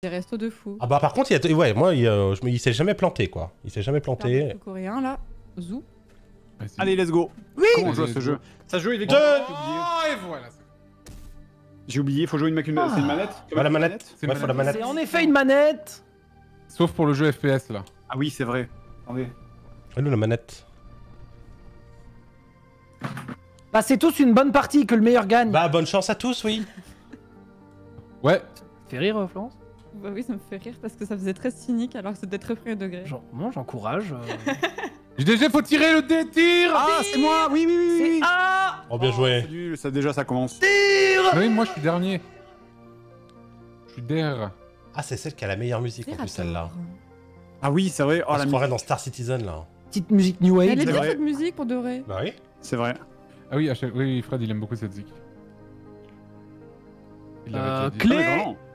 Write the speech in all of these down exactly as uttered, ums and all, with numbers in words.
Des restos de fou. Ah bah par contre, il y a... ouais, moi, il, euh, je me- il s'est jamais planté, quoi. Il s'est jamais planté. Le coréen, là. Zou. Allez, let's go. Oui. Comment on joue à ce jeu? Ça se joue avec... Deux. Oh, et voilà. J'ai oublié, faut jouer une macune... Ah. C'est une manette? Ouais, la manette. C'est Ouais, une faut la manette. C'est en effet une manette. Sauf pour le jeu F P S là. Ah oui, c'est vrai. Attendez. Ouais, nous, la manette. Passez tous une bonne partie, que le meilleur gagne. Bah, bonne chance à tous, oui. Ouais. Fait rire, euh, Florence? Bah oui, ça me fait rire parce que ça faisait très cynique alors que c'était très premier degré. Genre, moi, j'encourage. euh. G D G, faut tirer le dé, tire. Ah, c'est moi. Oui, oui, oui, oui, C'est oui. A. Oh, bien C'est joué. nul, ça, déjà, ça commence. Oui, moi je suis dernier. Je suis der. Ah, c'est celle qui a la meilleure musique, en plus, celle-là. Ah oui, c'est vrai. Oh, On la se musique. croirait dans Star Citizen, là. Petite musique New Mais Age. elle est c'est bien vrai. cette musique pour de vrai. Bah oui. C'est vrai. Ah oui, à chaque- oui, Fred il aime beaucoup cette zik. Il l'avait Euh, déjà dit. clé. Ah, mais vraiment.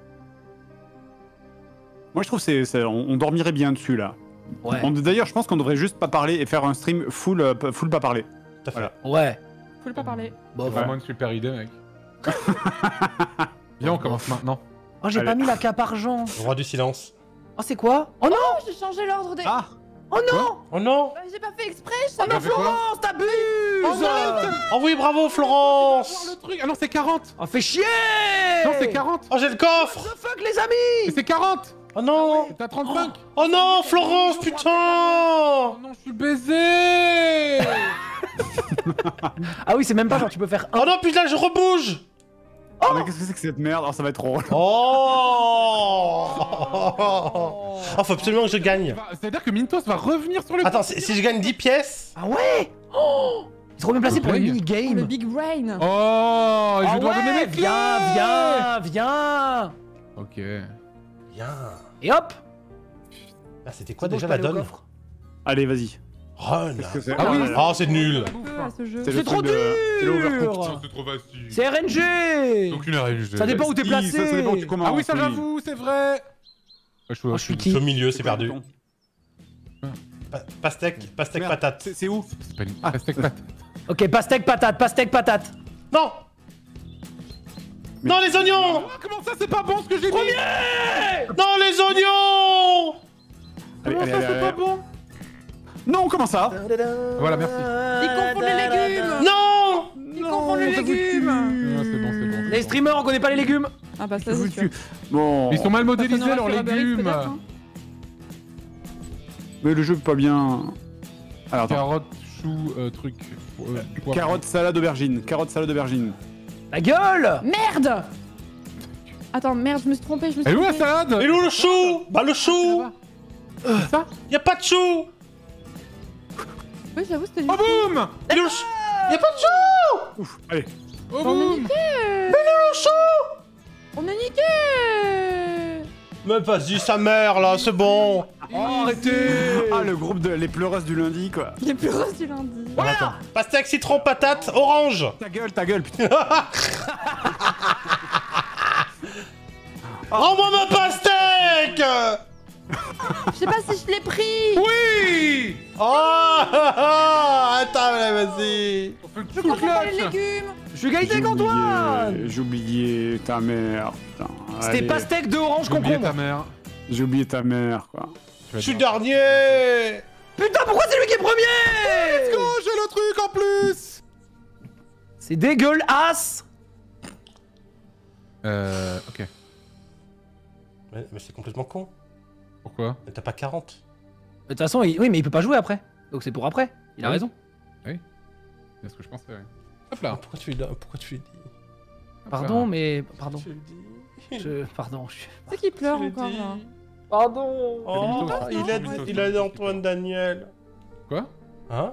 Moi, je trouve que c'est, c'est- on, on dormirait bien dessus, là. Ouais. On- D'ailleurs, je pense qu'on devrait juste pas parler et faire un stream full, euh, p- full pas parler. Tout à fait. Voilà. Ouais. Faut le pas parler. Bon, C'est bah. vraiment une super idée, mec. Viens, on commence maintenant. Oh, j'ai Allez. pas mis la cape argent. Roi du silence. Oh, c'est quoi? Oh non. Oh, j'ai changé l'ordre des. Ah Oh non. Oh non. Bah, j'ai pas fait exprès, je Oh savais non, fait quoi Florence, t'abuses. Oh non. Oh oui, bravo, Voir Florence. le truc. Ah non, c'est quarante. Oh, fais chier. Non, c'est quarante. Oh, j'ai le coffre. What the fuck, les amis. Mais c'est quarante. Oh non. T'as trente-cinq. Oh non, Florence, putain. Oh non, je suis baisé. Ah oui, c'est même pas genre tu peux faire un. Oh non, putain, je rebouge. Ah, mais qu'est-ce que c'est que cette merde? Oh, ça va être drôle. Oh. Oh, faut absolument que je gagne. Bah, C'est-à-dire que Mintos va revenir sur le... Attends, si, si je gagne dix pièces... Ah ouais. Oh. Ils sont bien placés pour le Ouais. le mini-game. Big Brain. Oh, je Ah dois ouais, donner mes clés. viens, viens, viens. Ok. Bien. Et hop. Ah, c'était quoi C'est bon, déjà je peux la aller au donne? coffre. Allez, vas-y. Run. Qu'est-ce que c'est? Ah oui. Oh, c'est nul. Peu à ce jeu. C'est le C'est trop truc de- c'est le overcooked. dur. C'est trop facile. C'est R N G. Donc une R N G. Ça dépend où t'es Si, placé. Ça, ça dépend où tu commences. Ah oui, ça j'avoue, c'est vrai. Je suis, Oh, je suis qui? Au milieu, c'est perdu. Bouton. Pa- pastèque, pastèque Merde, patate. C'est c'est où? C'est pas une Ah. pastèque patate. Ok, pastèque patate, pastèque patate. Non. Mais- Non, les oignons. Ah, comment ça, c'est pas bon ce que j'ai dit? Non, les oignons. Allez, Comment allez, ça, allez, c'est pas allez. bon? Non, comment ça? Voilà, merci. Ils confondent les légumes. Non. Ils confondent les légumes. Ah, c'est bon, c'est bon. Les streamers, on connaît pas les légumes. Ah bah ça Je vous c'est sûr. tue. Bon. Ils sont mal modélisés Personne leurs n'aura fait Uber Eats, légumes. peut-être, hein. Mais le jeu pas bien. Alors attends. Carottes, choux, euh, truc. euh, poivre. Carotte, salade, aubergine. Carotte, salade, aubergine. La gueule. Merde. Attends, merde, je me suis trompée, je me suis Elle est où la trompée. salade? Et où le chou? Bah le chou. C'est ça? Y a pas de chou. Oui, j'avoue, c'était du Oh boum! Il est où le chou? Y a pas de chou. Ouf, allez. Oh On est boum! niqué. Le chou. On est niqué. Mais vas-y, sa mère là, c'est bon. Oh, arrêtez. Ah, le groupe de les pleureuses du lundi, quoi. Les plus grosses du lundi. Attends. Pastèque, citron, patate, orange. Ta gueule, ta gueule, putain. Rends-moi ma pastèque. Je sais pas si je l'ai pris. Oui! Oh. Attends, mais vas-y. On fait le Je tout confonds pas les clutch! légumes. Je suis égalité J'ai avec Antoine. oublié, j'ai oublié ta mère, putain. C'était Allez. pastèque de orange J'ai oublié concombre. ta mère. J'ai oublié ta mère, quoi. Je suis dernier. Putain, pourquoi c'est lui qui est premier? Oh, j'ai le truc en plus! C'est dégueulasse. Euh. Ok. Mais, mais c'est complètement con. Pourquoi? Mais t'as pas quarante. De toute façon, il... oui, mais il peut pas jouer après. Donc c'est pour après. Il a Oui. raison. C'est ce que je pensais, ouais. Hop Ah, là! pourquoi tu lui donnes- pourquoi tu lui dis? Pardon, mais pardon. Tu lui dis. Je... Pardon. Je... C'est qui pleure Tu lui encore dis. là. Pardon. Oh, Mythos. il C'est a, Mythos. il a dit Antoine Daniel. Quoi? Hein?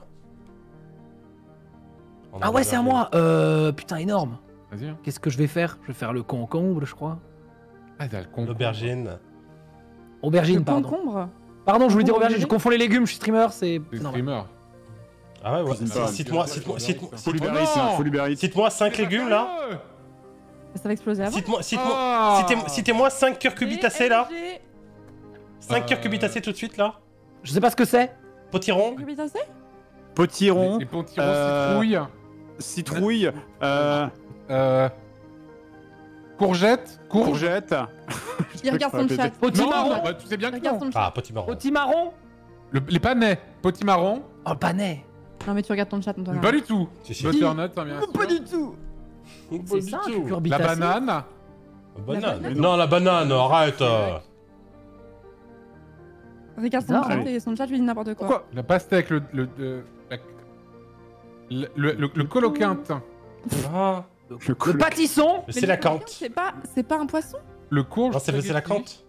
Ah ouais, c'est à moi. Euh, putain, énorme. Vas-y, hein. Qu'est-ce que je vais faire? Je vais faire le concombre, je crois. Ah, t'as le con. L'aubergine. Aubergine, Le pardon. concombre. Pardon, je voulais dire Concombre aubergine. Je confonds les légumes. Je suis streamer, c'est. C'est Non, streamer. Ah ouais, ouais. Cuisine pas. Cite-moi, cite-moi, cite-moi, Faut cite-moi, libérer, non. faut libérer. cite-moi cinq légumes là. Ça va exploser avant. Cite-moi, cite-moi, Ah. citez- citez-moi cinq curcubitacées là. P N G. cinq Euh. curcubitacées tout de suite là. Je sais pas ce que c'est. Potiron. Curbitacé. Potiron, Les pontirons Euh, citrouilles. citrouille, euh, Euh. Courgette. Courge. Courgette. Il regarde son chat. Potimarron. Non, bah, tu sais bien que Regarde non. son chat. Ah, petit marron. Potimarron. Le- les panais. Potimarron. Oh, le panais. Non, mais tu regardes ton chat, Antoine. Pas du tout. Si, si. Butternut, hein, bien sûr. Pas du tout. C'est ça, du tout. La cucurbitacée. banane. La banane. banane. Non, la banane, arrête. euh. Regarde son Bizarre, chat hein. et son chat lui dit n'importe quoi. Pourquoi? La pastèque. Le... Le... Le, la- le, le, le, le coloquinte. Ah. Le Le col- pâtisson. Mais c'est la cante. cante. C'est pas, c'est pas un poisson. Le courge. Non, c'est c'est la spaghetti. cante.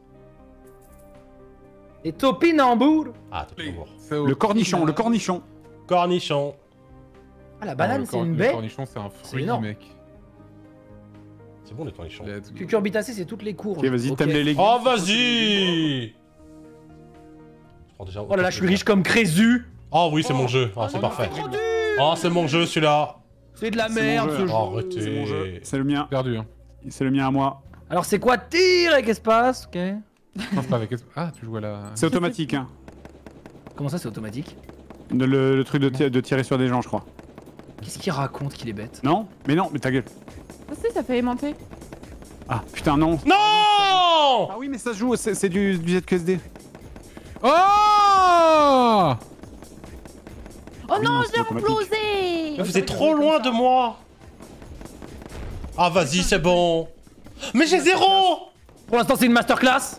Et topinambour. Ah, t'es pas bon. C'est au- Le cornichon, le cornichon. Cornichon. Ah, la Non, banane, le c'est cor- une Le baie. cornichon, c'est un C'est fruit, énorme. mec. C'est bon les cornichons. Let's go. Cucurbitacée, c'est toutes les courges. Ok, vas-y, Ok. t'aimes les légumes. Oh, vas-y. Je prends déjà Oh là là, je suis riche comme Crésu. Oh oui, c'est mon jeu. Oh, c'est non, parfait. c'est trop dur. Oh, c'est mon jeu celui-là. C'est de la C'est mon merde jeu. ce jeu. Oh, arrêtez. C'est mon jeu. C'est le mien. Perdu, hein. C'est le mien à moi. Alors c'est quoi tir avec espace? Ok. Non, c'est pas avec... Ah, tu joues à la... C'est automatique, hein. Comment ça c'est automatique? Le, le truc de, ti- de tirer sur des gens, je crois. Qu'est-ce qu'il raconte qu'il est bête? Non? Mais non, mais ta gueule. Ah si, ça fait aimanter. Ah, putain, non. Non. Ah oui, mais ça se joue, c'est c'est du, du Z Q S D. Oh Oh Oui, non, non, j'ai c'est automatique. implosé. Mais vous êtes trop loin de moi. Ah, vas-y, c'est bon. Mais j'ai zéro. Pour l'instant c'est une masterclass.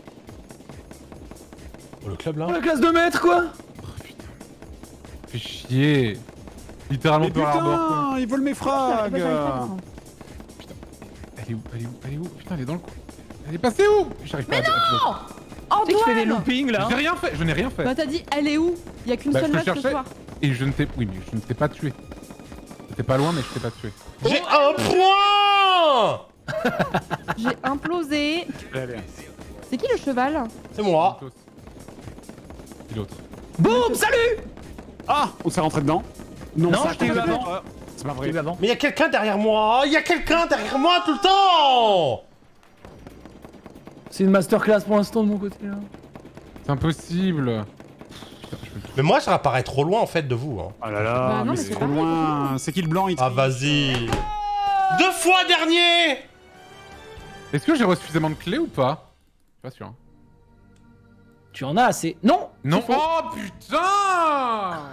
Oh, le club là. Oh, la classe de maître quoi. Fais chier. Littéralement Mais Pearl Harbor, quoi. putain, ils volent mes Ça, ça, frags. j'arrive pas à comprendre. Elle est où? Elle est où? Elle est où? Putain, elle est dans le coin. Elle est passée où? J'arrive pas à... Oh, Tu sais que je fais des Antoine. loopings là. J'ai rien fait, je n'ai rien fait. Bah t'as dit, elle est où? Il y a qu'une Bah, seule je te meuf ce cherchais. soir. Et je ne t'ai... Oui, mais je ne t'ai pas tué. T'étais pas loin, mais je t'ai pas tué. J'ai un point. J'ai implosé. Allez. C'est qui le cheval? C'est moi. Et l'autre. Boum, salut. Ah, on s'est rentré dedans. Non, Non, ça je t'ai eu compte avant. pas. C'est pas J'ai vrai. vu avant. Mais il y a quelqu'un derrière moi. Il y a quelqu'un derrière moi tout le temps. C'est une masterclass pour l'instant de mon côté là. C'est impossible. Putain, je peux le Mais moi, ça apparaît trop loin en fait de vous. Hein. Oh là là, Bah non, mais mais c'est c'est trop pareil, loin. C'est qui le blanc? Il Ah, vas-y. Deux fois dernier. Est-ce que j'ai reçu suffisamment de clés ou pas? Pas sûr. hein. Tu en as assez. Non. Non. C'est faux. Oh putain.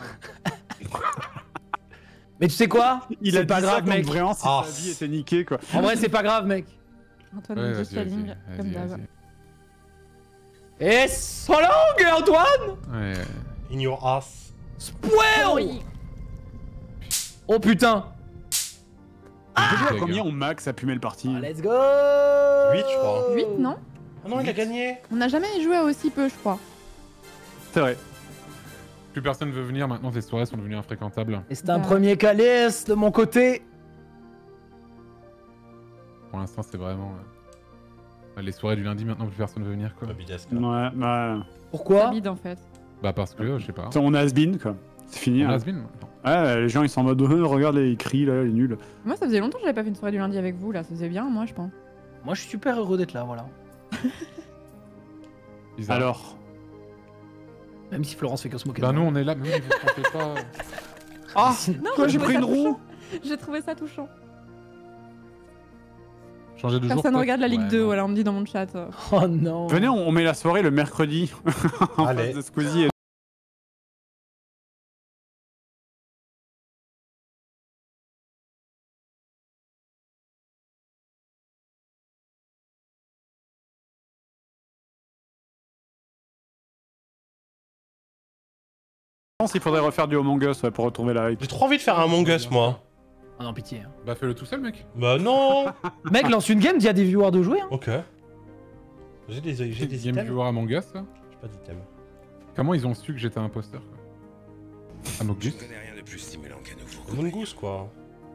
Mais tu sais quoi? Il C'est a pas dit ça grave comme mec. vraiment si Ah. sa vie était niquée, quoi. En vrai c'est pas grave mec. Antoine Ouais, me vas-y, dit sa vas-y. ligne, comme Vas-y, d'hab. vas-y. Et sans langue Antoine. Ouais. In your ass. Spoil. Oui. Oh putain. On peut jouer à les combien gars. on max à pumer le parti? Ah, let's go. huit, je crois. huit, non? Ah non, il a gagné. On n'a jamais joué à aussi peu, je crois. C'est vrai. Plus personne veut venir maintenant, ces soirées sont devenues infréquentables. Et c'est un Bah. premier calice de mon côté. Pour l'instant, c'est vraiment... euh, Les soirées du lundi, maintenant, plus personne veut venir, quoi. Pas bidesque. Ouais, bah. Pourquoi? Bide en fait. Bah parce que, euh, je sais pas. On a has-been, quoi. C'est fini. On hein. a Asbin, maintenant. Ouais, les gens ils sont en mode oh, regarde, ils crient là, il est nul. Moi, ça faisait longtemps que j'avais pas fait une soirée du lundi avec vous, là. Ça faisait bien, moi, je pense. Moi je suis super heureux d'être là, voilà. Bizarre. Alors. Même si Florence fait que se moquer. Bah de nous, moi. on est là, mais oui, vous ne comptez pas. Ah Non, Quoi, j'ai j'ai trouvé pris ça une roue touchant. J'ai trouvé ça touchant. Changer de jour. Personne peut-être regarde la Ligue Ouais, deux, non. voilà, on me dit dans mon chat. Oh non. Venez, on, on met la soirée le mercredi. en Allez. face de Squeezie et Je pense qu'il faudrait refaire du Among Us ouais, pour retrouver la hype. J'ai trop envie de faire un Among Us, moi. Ah non, pitié. hein. Bah fais-le tout seul, mec. Bah non. Mec, lance une game, dis à des viewers de jouer. Hein. Ok. J'ai des, j'ai des Game items. Viewer Among Us, là. J'ai pas d'items. Comment ils ont su que j'étais un imposteur, quoi? Among Us. Among Us, quoi.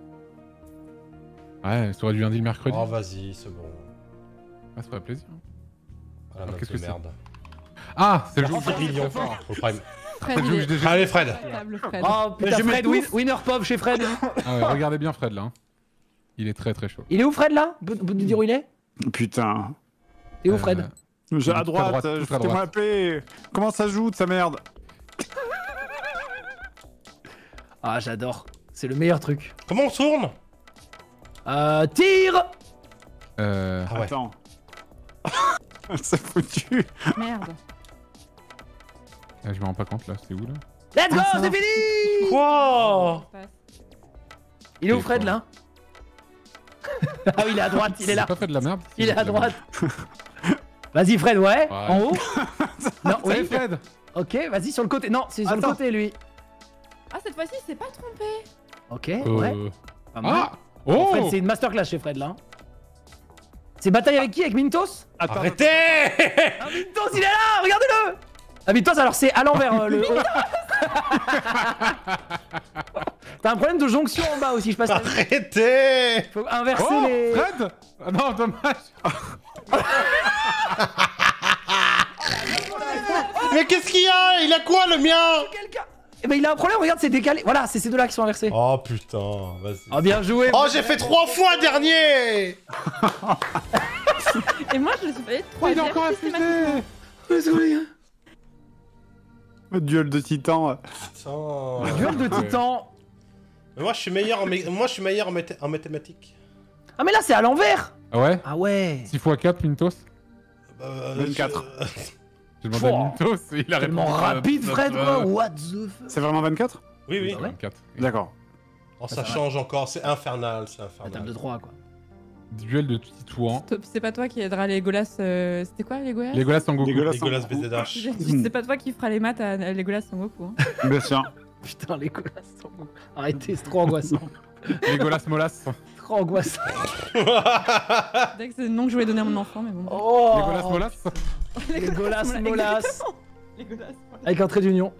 Ouais, soirée du lundi, le mercredi. Oh, vas-y, c'est bon. Ah, ça ferait plaisir. Ah, la Alors, note qu'est-ce de que c'est merde. Ah, c'est le jeu où C'est brillant. Au prime. Fred, C'est le il jeu où est j'ai déjà... Allez, Fred. incroyable, Fred. Oh putain, je Fred, m'étouffe. win- winner pop chez Fred. Ah ouais, regardez bien Fred, là. hein. Il est très très chaud. Il est où Fred là? Vous vous nous dire où il est? Putain. Et où Euh, Fred? J'ai tout à à droite, droite, euh, tout à foutez-moi la droite. paix. Comment ça joue de sa merde? Ah, j'adore. C'est le meilleur truc. Comment on tourne? Euh, tire. Euh... Ah ouais. Attends. C'est foutu. Merde. ah, je me rends pas compte là, c'est où là? Let's go, Ah, ça c'est va. fini. Quoi? Il est où Fred là? Ah oui, il est à droite, il est là. pas fait de la merde. Il est à droite. Vas-y Fred, ouais. Ouais. En haut. Non, Oui, oui. Fred. Ok, vas-y sur le côté. Non, c'est sur Attends. le côté lui. Ah, cette fois-ci, il s'est pas trompé. Ok, Euh... ouais. Pas mal. Ah Oh Fred, c'est une masterclass chez Fred là. C'est bataille avec qui? Avec Mintos? Attends, Arrêtez! Ah, Mintos, il est là. Regardez-le. Ah, Mintos, alors c'est à l'envers euh, le. T'as un problème de jonction en bas aussi, je passe. Arrêtez! Faut inverser Oh les. Fred Ah non, dommage. Mais qu'est-ce qu'il y a? Il a quoi le mien? Quelqu'un. Eh ben il a un problème, regarde, c'est décalé. Voilà, c'est ces deux-là qui sont inversés. Oh putain, vas-y. Oh, bien joué. Oh, j'ai fait trois fois dernier! Et moi, je le suis fait Oh, il troisième. a encore systématiquement. infusé. Désolé. Duel de titans. Putain. Duel de titans. Mais moi, je suis meilleur en, mé- moi, je suis meilleur en, mathé- en mathématiques. Ah, mais là, c'est à l'envers. Ah ouais Ah ouais. six fois quatre, Mintos. Euh, vingt-quatre. je- J'ai demandé à Pouah. Mintos et il a Tellement répondu. rapide, Fred, Euh, quoi. What the fuck. C'est vraiment vingt-quatre? Oui, oui. Ah ouais vingt-quatre. D'accord. Oh, ça ça va. change encore, c'est infernal, c'est La table de infernal. trois, quoi. Duel de Titouan. Stop, c'est pas toi qui aidera Legolas. euh, C'était quoi, Legolas? Legolas Sangoku. Legolas. Legolas B Z H. J'ai dit, c'est pas toi qui fera les maths à à Legolas Sangoku. Hein. Bien sûr. Putain, les colas sont bons. Arrêtez, c'est trop angoissant. Legolas Molas. Trop angoissant. Dès que c'est le nom que je voulais donner à mon enfant, mais bon. Oh. Legolas Molas. Legolas, Molas, Molas. exactement. Legolas. Avec un trait d'union.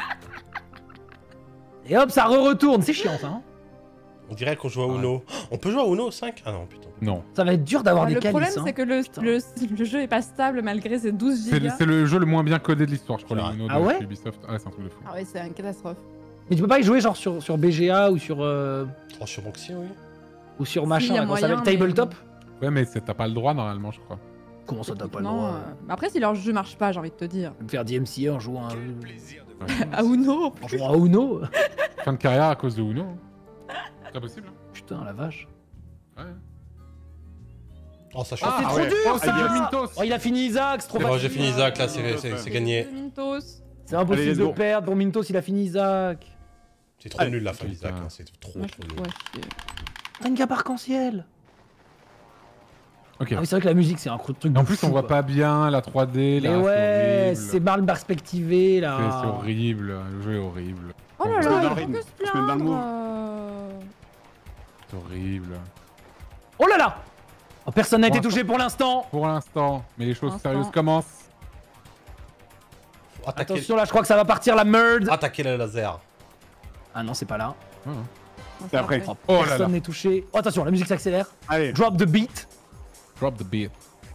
Et hop, ça re-retourne. C'est chiant, ça. Hein. On dirait qu'on joue à Uno. On peut jouer à Uno cinq? Ah non, putain. Non. Ça va être dur d'avoir Ah, des le problème, calices. Hein. c'est que le, Putain. le, le jeu est pas stable malgré ses douze C'est le, gigas. c'est le jeu le moins bien codé de l'histoire, je crois, Ah. le Uno Ah de ouais chez Ubisoft. Ah, c'est un truc de fou. Ah ouais, c'est une catastrophe. Mais tu peux pas y jouer genre sur, sur B G A ou sur, euh, Oh, sur Moxie, oui. ou sur Si, machin, y a là, comment ça moyen, s'appelle mais- Tabletop. Ouais, mais c'est- t'as pas le droit normalement, je crois. Comment ça t'as pas le Non, droit euh, Après, si leur jeu marche pas, j'ai envie de te dire. Me faire D M C A en jouant à, À Uno. en jouant à Uno. Fin de carrière à cause de Uno. C'est pas possible. hein. Putain, la vache. Ouais. Oh, ça Oh, change. c'est Ah trop ouais. dur, Oh, c'est ça. duel Mintos. Oh, il a fini Isaac, c'est trop C'est bon, facile. j'ai fini Isaac, là, c'est c'est- c'est gagné. Mintos. C'est impossible Allez, let's de go. perdre. Pour Mintos, il a fini Isaac. C'est trop nul la fin Putain. d'Isaac, hein, c'est trop Moi, trop je nul. trouve, ouais, chier. T'as une cape arc-en-ciel. Ok. Ah oui, c'est vrai que la musique, c'est un truc de En plus, fou, on voit quoi. pas bien la trois D là. Mais ouais, c'est c'est mal perspectivé horrible. là. C'est- c'est horrible. Le jeu est horrible. Oh là se met là, dans le il rythme, faut que se on se met dans le plaindre. move. euh. C'est horrible. Oh là là. Oh, personne n'a Pour été touché pour l'instant. Pour l'instant, mais les choses Pour l'instant. sérieuses commencent. Faut Attaquer, Attention là, je crois que ça va partir la merde. attaquer le laser. Ah non, c'est pas là. Ouais, ouais. Non, C'est après. Oh, Oh là personne là. n'est touché. Oh, attention, la musique s'accélère. Allez. Drop the beat. Drop the beat.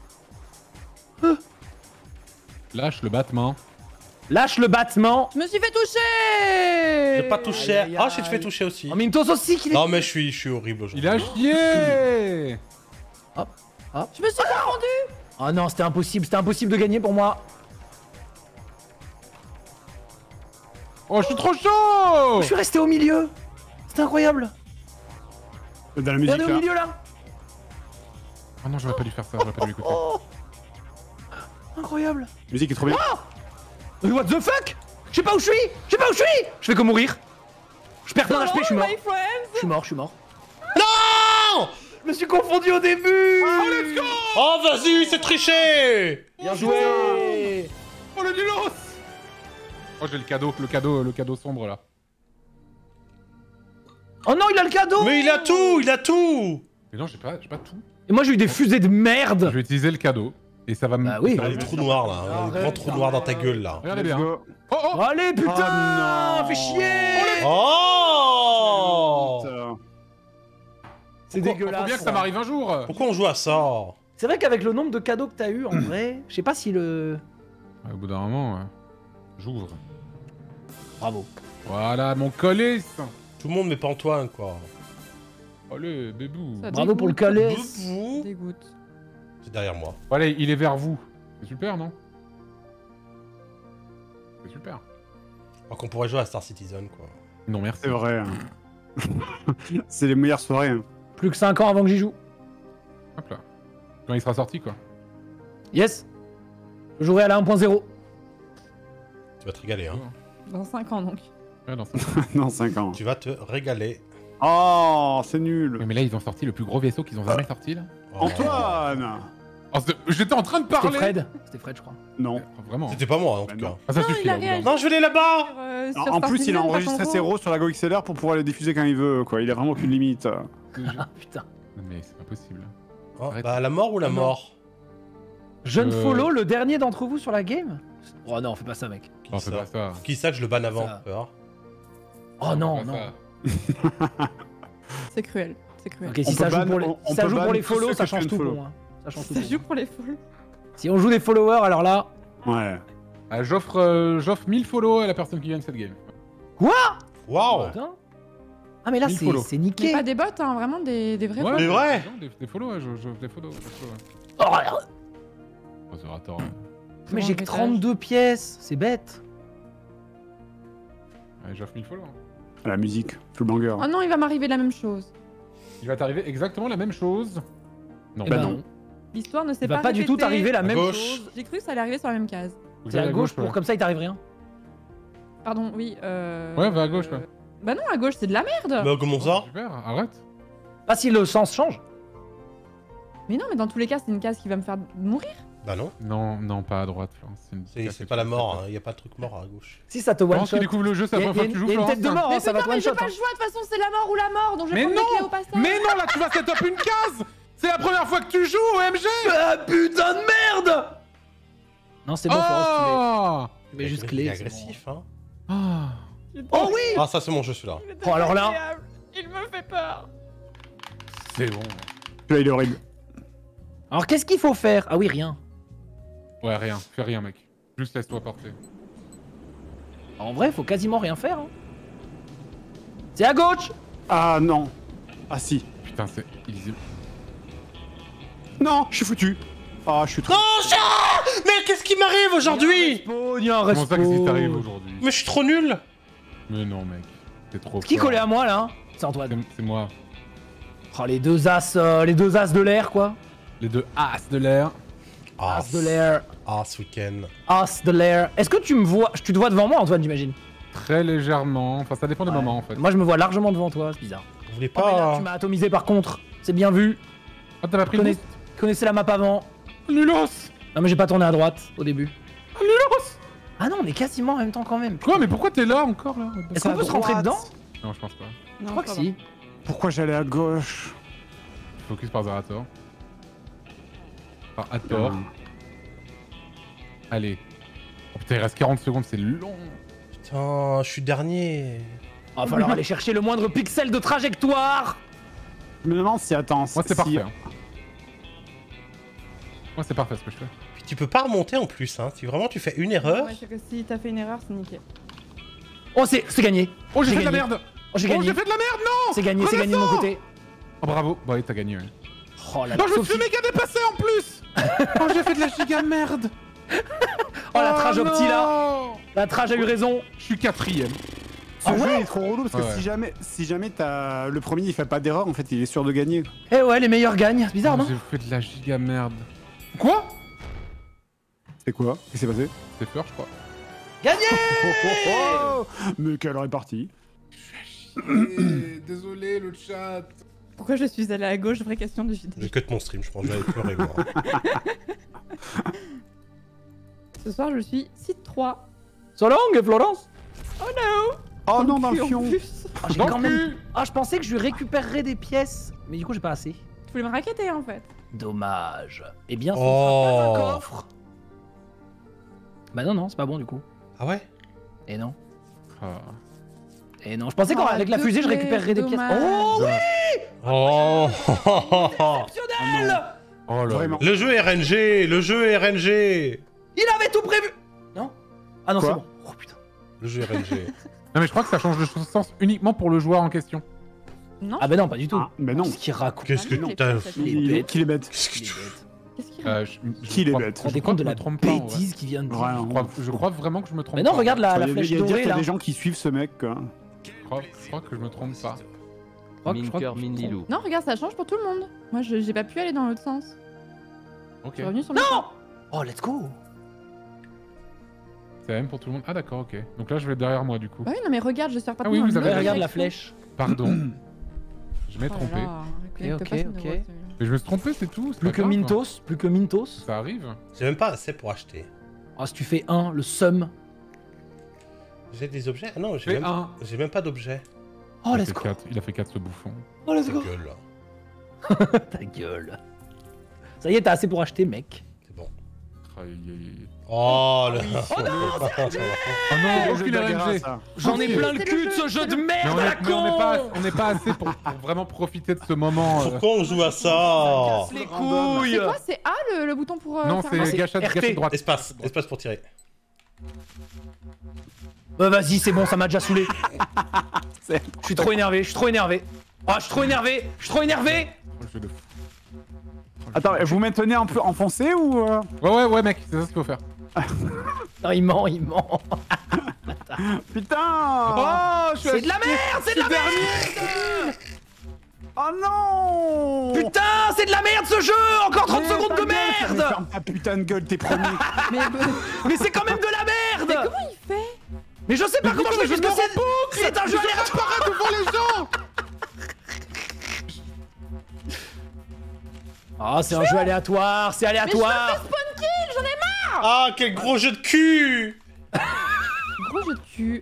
Lâche le battement. Lâche le battement. Je me suis fait toucher. J'ai pas touché. Aïe, aïe, Ah, j'ai fait aïe. toucher aussi. Oh, Mintos aussi qu'il est. Non, mais je suis, je suis horrible aujourd'hui. Il a chié. Je me suis confondu. Oh non, c'était impossible, c'était impossible de gagner pour moi. Oh, je suis trop chaud. Je suis resté au milieu. C'était incroyable. Dans la musique Regardez au là. milieu là. Oh non, j'aurais pas dû faire ça, j'aurais pas dû l'écouter. Oh. Incroyable. La musique est trop bien. Mais what the fuck? Je sais pas où je suis. Je sais pas où je suis. Je fais que mourir. Je perds plein d'H P, je suis mort. My friends. Je suis mort, je suis mort. Non! Je me suis confondu au début. Oh, vas-y, c'est triché! Bien joué. Oh le nulos. Oh j'ai le cadeau, le cadeau, le cadeau sombre là. Oh non, il a le cadeau. Mais il a tout, il a tout! Mais non, j'ai pas, j'ai pas tout. Et moi j'ai eu des fusées de Je merde. vais utiliser le cadeau et ça va me. Bah oui. ça va Ah, me- les trous noirs là, un Arrête, grand trou noir dans ta gueule là. Regardez Let's bien. go. Oh oh. Allez putain. Oh non. Fais chier. Oh! Putain. C'est Faut- dégueulasse. Faut bien que ça m'arrive un jour. Pourquoi on joue à ça? C'est vrai qu'avec le nombre de cadeaux que t'as eu en vrai, je sais pas si le. Ouais, au bout d'un moment, ouais. J'ouvre. Bravo. Voilà, mon colis. Tout le monde mais pas Antoine quoi. Allez, bébou. Ça Bravo pour le dégoûte. calais. Boubou. Dégoûte. C'est derrière moi. Bon, allez, il est vers vous. C'est super, non? C'est super. Alors qu'on pourrait jouer à Star Citizen quoi. Non, merci. C'est vrai. hein. C'est les meilleures soirées. hein. Plus que cinq ans avant que j'y joue. Hop là. Quand il sera sorti, quoi. Yes. Je jouerai à la un point zéro. Tu vas te régaler, hein. Dans cinq ans donc. Ouais, dans ça. Dans cinq ans. Tu vas te régaler. Oh, c'est nul. Ouais, mais là, ils ont sorti le plus gros vaisseau qu'ils ont jamais sorti, là. Oh. Antoine. Oh, c'est- J'étais en train de C'était parler. Fred. C'était Fred, je crois. Non. Ouais, Vraiment. C'était pas moi, en Bah tout non. cas. Ah, ça Non, suffit, il a là, au bout d'un réagi. moment. Non, je vais aller là-bas. Euh, sur En Star plus, il a Citizen, enregistré pas ton ses gros. rôles sur la Go X L R pour pouvoir les diffuser quand il veut, quoi. Il a vraiment aucune limite. Ah putain. Non, mais c'est pas possible. Oh, Arrête. bah, la mort ou la Non, non. mort? Jeune Euh. follow, le dernier d'entre vous sur la game? Oh non, fais pas ça, mec. Qui Non, c'est ça pas ça. Qui ça que je le banne avant? Ça. tu vois Oh non, C'est pas non. ça. C'est cruel. C'est cruel. Ok, si On ça peut joue ban- pour les, on- si on ça peut joue pour ban les tous follow, ceux ça que tu change viens de tout pour follow. moi. Ça change tout Ça pour joue moi. pour les follow. Si on joue des followers, alors là... Ouais. Ah, j'offre euh, j'offre mille follow à la personne qui gagne cette game. Waouh! Putain. Ah mais là, mille c'est follow. c'est Mais niqué. pas des bots, hein, vraiment des, des vrais Ouais, follow. Mais vrai. non, Des, des follow, ouais, je- j'offre des follow. des follow, ouais. Oh, regarde. Oh, c'est ratant, ouais. Mais Bon, j'ai que message. trente-deux pièces, c'est bête. Ouais, j'offre mille follow. hein. La musique, full banger. Oh non, il va m'arriver la même chose. Il va t'arriver exactement la même chose. Non, Eh Bah ben non. non. L'histoire ne s'est Il va pas pas du tout répétée. t'arriver la À même gauche. chose. J'ai cru que ça allait arriver sur la même case. Vous C'est allez à gauche pour ouais. comme ça il t'arrive rien. Pardon, oui. Euh... Ouais, va à gauche, ouais. Bah non, à gauche, c'est de la merde. Bah, comment ça? Super, arrête. Pas si le sens change. Mais non, mais dans tous les cas, c'est une case qui va me faire mourir. Bah, non. Non, non, pas à droite, Florence. une C'est case c'est que pas tu la peux mort, faire. il y a pas de truc mort à gauche. Si ça te one Florence shot. qui découvre le jeu, c'est Il la y a, première fois il que tu y a joues, une Florence. tête de mort, mais hein, ça va putain, te mais one j'ai shot. pas hein. le choix, de toute façon, c'est la mort ou la mort, donc je vais Mais prendre les clés non au passage. Mais non, là, tu vas set up une case. C'est la première fois que tu joues, O M G. Ah putain de merde. Non, c'est bon, Florence, Oh tu mets juste Il est clé. c'est agressif, hein. Ah. bon. Oh oui. Ah, ça, c'est mon jeu, celui-là. Oh, alors là. Il me fait peur. C'est bon. Là, il est horrible. Alors qu'est-ce qu'il faut faire? Ah oui, rien. Ouais, rien. Fais rien, mec. Juste laisse-toi porter. En vrai, faut quasiment rien faire. hein. C'est à gauche. Ah non. Ah si. Putain, c'est illisible. Non, je suis foutu. Ah, je suis trop. Non, chat! Mais qu'est-ce qui m'arrive aujourd'hui? Respawn, il y a un Comment ça, qu'est-ce qui t'arrive respawn. aujourd'hui? Mais je suis trop nul. Mais non, mec. C'est trop Qui fort. collait à moi là? hein C'est Antoine. C'est- C'est moi. Oh, les deux as, euh, les deux as de l'air quoi. Les deux as de l'air. Ah, As de l'air, Ah, ce week-end. as de l'air. Est-ce que tu me vois? Tu te vois devant moi, Antoine, j'imagine. Très légèrement. Enfin, ça dépend des Ouais. moments, en fait. Moi, je me vois largement devant toi, c'est bizarre. Vous voulez Oh, mais là, pas... tu m'as atomisé par contre. C'est bien vu. Ah, t'as pas pris le Connais- boost? Connaissez la map avant. Nulos. Non, mais j'ai pas tourné à droite au début. Nulos. Ah non, on est quasiment en même temps quand même. Quoi? Mais pourquoi t'es là encore, là? Est-ce qu'on peut se rentrer dedans? Non, je pense pas. Je crois que si. Pourquoi j'allais à gauche? Focus par Zerator. Par Hathor. Allez. Oh putain, il reste quarante secondes, c'est long. Putain, je suis dernier. Il va falloir aller chercher le moindre pixel de trajectoire. Je me demande si, attends. Moi, c'est si- parfait. hein. Moi, c'est parfait ce que je fais. Puis tu peux pas remonter en plus, hein. Si vraiment tu fais une erreur... Ouais, c'est que si t'as fait une erreur, c'est niqué. Oh, c'est c'est gagné. Oh, j'ai J'ai fait de la gagné. merde. Oh, j'ai Oh, gagné. j'ai fait de la merde, non. C'est gagné, c'est gagné de mon côté. Oh, bravo. Bah oui, t'as gagné, ouais. Oh là là. Non, je me Sophie. suis méga dépassé en plus. Oh, j'ai fait de la giga merde. Oh, la trage opti là. non. La trage a eu raison. Je suis quatrième. Ce jeu est trop relou parce que Ouais. si jamais, si jamais t'as le premier il fait pas d'erreur, en fait il est sûr de gagner. Eh ouais, les meilleurs gagnent. C'est bizarre, Oh, non? j'ai fait de la giga merde. Quoi? C'est quoi? Qu'est-ce qui s'est passé? C'est peur, je crois. Gagné. Oh, mais quelle répartie. Désolé, le chat. Pourquoi je suis allé à gauche? Vraie question du vidéo. J'ai cut mon stream, je pense que j'allais pleurer, moi. Ce soir, je suis site trois. So long, Florence. Oh no! Oh non, dans le cul, en fion. plus. Ah, j'ai Dans quand le même. cul. Ah, je pensais que je lui récupérerais des pièces. Mais du coup, j'ai pas assez. Tu voulais me raqueter en fait. Dommage. Eh bien, ce Oh. ne sera pas un coffre. Bah non, non, c'est pas bon du coup. Ah ouais? Et non. Ah. Et non, je pensais Oh, qu'avec la deux fusée, je clés, récupérerais des pièces. dommage. Oh oui. Oh. Exceptionnel. Oh là. Vraiment. Le jeu R N G, le jeu R N G. Il avait tout prévu. Non. Ah non, c'est Quoi bon. Oh putain. Le jeu R N G. Non, mais je crois que ça change de sens uniquement pour le joueur en question. Non? Ah bah non, pas du tout. Ah, mais non. Qu'est-ce qu'il raconte? Qu'est-ce que Ah non, t'as j'ai fait? pas cette Il est bête. Qui est bête? Qu'est-ce que Il est tu... bête. Qu'est-ce qu'il Euh, je, je Qui est crois- bête je Vous rendez crois compte de que je la me trompe pas, en vrai. bêtise qu'il vient de dire. Vraiment. Je crois, je crois vraiment que je me trompe Mais non, pas. regarde la, Il y la a des- flèche il y a dorée qu'il y a là. des gens qui suivent ce mec quoi. Je crois, je crois que je me trompe pas. Je crois que- je crois que- Minker Minilou. Non, regarde, ça change pour tout le monde. Moi, je- j'ai pas pu aller dans l'autre sens. Ok. Je suis revenu sur le. Non. Oh, let's go. C'est la même pour tout le monde. Ah d'accord, ok. Donc là je vais derrière moi du coup. Bah oui, non mais regarde, je sers pas Ah oui, vous avez- Ouais, regarde la flèche. Pardon. Je m'ai Oh trompé. Ok, ok, ok. Mais je me suis trompé, c'est tout. c'est Plus pas que grave. Mintos, plus que Mintos. Ça arrive. J'ai même pas assez pour acheter. Ah, si tu fais un, le sum. J'ai des objets? Ah non, j'ai Fais même... un. j'ai même pas d'objets. Oh, il, a let's fait go. quatre. il a fait quatre ce bouffon. Oh, let's Ta go. gueule. Ta gueule. Ça y est, t'as assez pour acheter, mec. C'est bon. Aïe, aïe, aïe. Oh, le... Oh non, Le aucune jeu d'Aguera, R N G. ça. J'en ai Tranquille. plein le cul de ce jeu de merde, Mais on la est, mais on est pas, con. on n'est pas assez pour, pour vraiment profiter de ce moment. euh. Pourquoi on joue à ça? Les C'est couilles. quoi? C'est A le, le bouton pour. euh, Non, faire c'est un- c'est gâchette, R T. gâchette droite. Espace, espace pour tirer. Bah vas-y, c'est bon, ça m'a déjà saoulé. Je suis trop énervé, je suis trop énervé. Oh, je suis trop énervé, je suis trop énervé. Oh, le jeu de fou. Attends, vous maintenez un peu enfoncé ou... euh Ouais, ouais, ouais, mec, c'est ça ce qu'il faut faire. Non, il ment, il ment. Putain Oh, je suis C'est de la merde, c'est de la merde. Oh non Putain, c'est de la merde ce jeu. Encore trente Mais secondes ta de gueule, mais merde. Ferme ta putain de gueule, t'es premier. Mais, Mais c'est quand même de la mais merde. comment il fait? Mais je sais pas comment je fais, parce que c'est... C'est un jeu aléatoire. devant les gens. Ah, c'est un jeu aléatoire, c'est aléatoire. Ah, quel gros jeu de cul! Gros jeu de cul.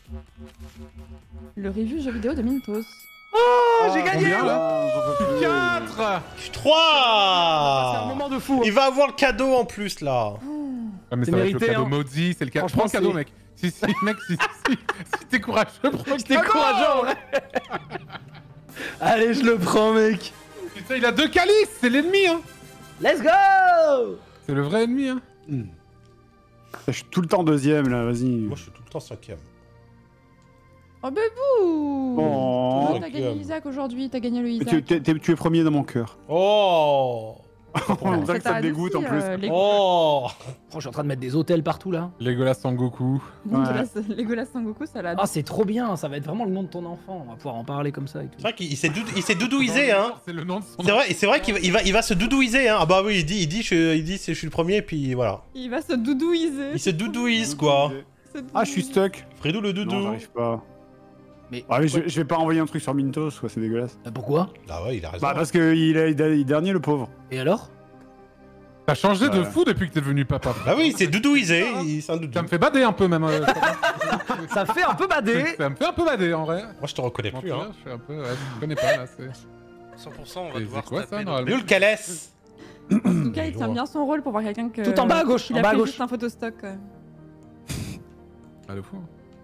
Le review jeu vidéo de Mintos. Oh, j'ai gagné. Combien là quatre. quatre! C'est un trois! moment de fou. Il va avoir le cadeau en plus là! Ah, mais C'est ça va être le mérité, cadeau hein. maudit, c'est le cadeau. Franchement, Prends le cadeau, c'est- mec. Si, si, mec, si, si, si t'es courageux, prends le T'es cadeau. courageux en vrai. Allez, je le prends, mec. Putain, il a deux calices, c'est l'ennemi, hein. Let's go. C'est le vrai ennemi, hein. Je suis tout le temps deuxième là, vas-y. Moi je suis tout le temps cinquième. Oh bébou! Oh. Oh, t'as gagné Isaac aujourd'hui, t'as gagné le Mais Isaac. tu, t'es- t'es- tu es premier dans mon cœur. Oh! On dirait que ça t'a te dégoûte en adouci, plus. euh, les- Oh! Oh, je suis en train de mettre des hôtels partout là. Legolas Sangoku. Legolas Legolas Sangoku, ça l'a. Ah, c'est trop bien, ça va être vraiment le nom de ton enfant. On va pouvoir en parler comme ça et tout. C'est vrai qu'il il s'est doudou- il s'est doudouisé hein! C'est le nom de son C'est vrai, c'est vrai qu'il va, il va, il va se doudouiser hein! Ah bah oui, il dit, il dit, je, il dit c'est- je suis le premier, puis voilà. Il va se doudouiser. Il se doudouise quoi! Se Ah, je suis doudouiser. stuck. Fredou le Non, doudou! j'arrive pas. Mais- Ah, mais je, je vais pas envoyer un truc sur Mintos, quoi, c'est dégueulasse. Bah, pourquoi? Ah ouais, il a raison. Bah, parce qu'il est, il est dernier, le pauvre. Et alors? T'as changé de Ouais. fou depuis que t'es devenu papa. Bah oui, il s'est doudouisé, il- c'est un doudou. Ça me fait bader un peu même. euh, Ça fait un peu bader. ça me fait un peu bader en vrai. Moi je te reconnais Bon, plus tu hein. vois, je suis un peu. Ouais, je connais pas là. c'est- cent pour cent on Et c'est quoi ça normalement? Nul Calès! En tout cas, il tient bien son rôle pour voir quelqu'un que. Tout en bas à gauche, Il en a bas à fait gauche. juste un photostock quand même. Ah, le fou.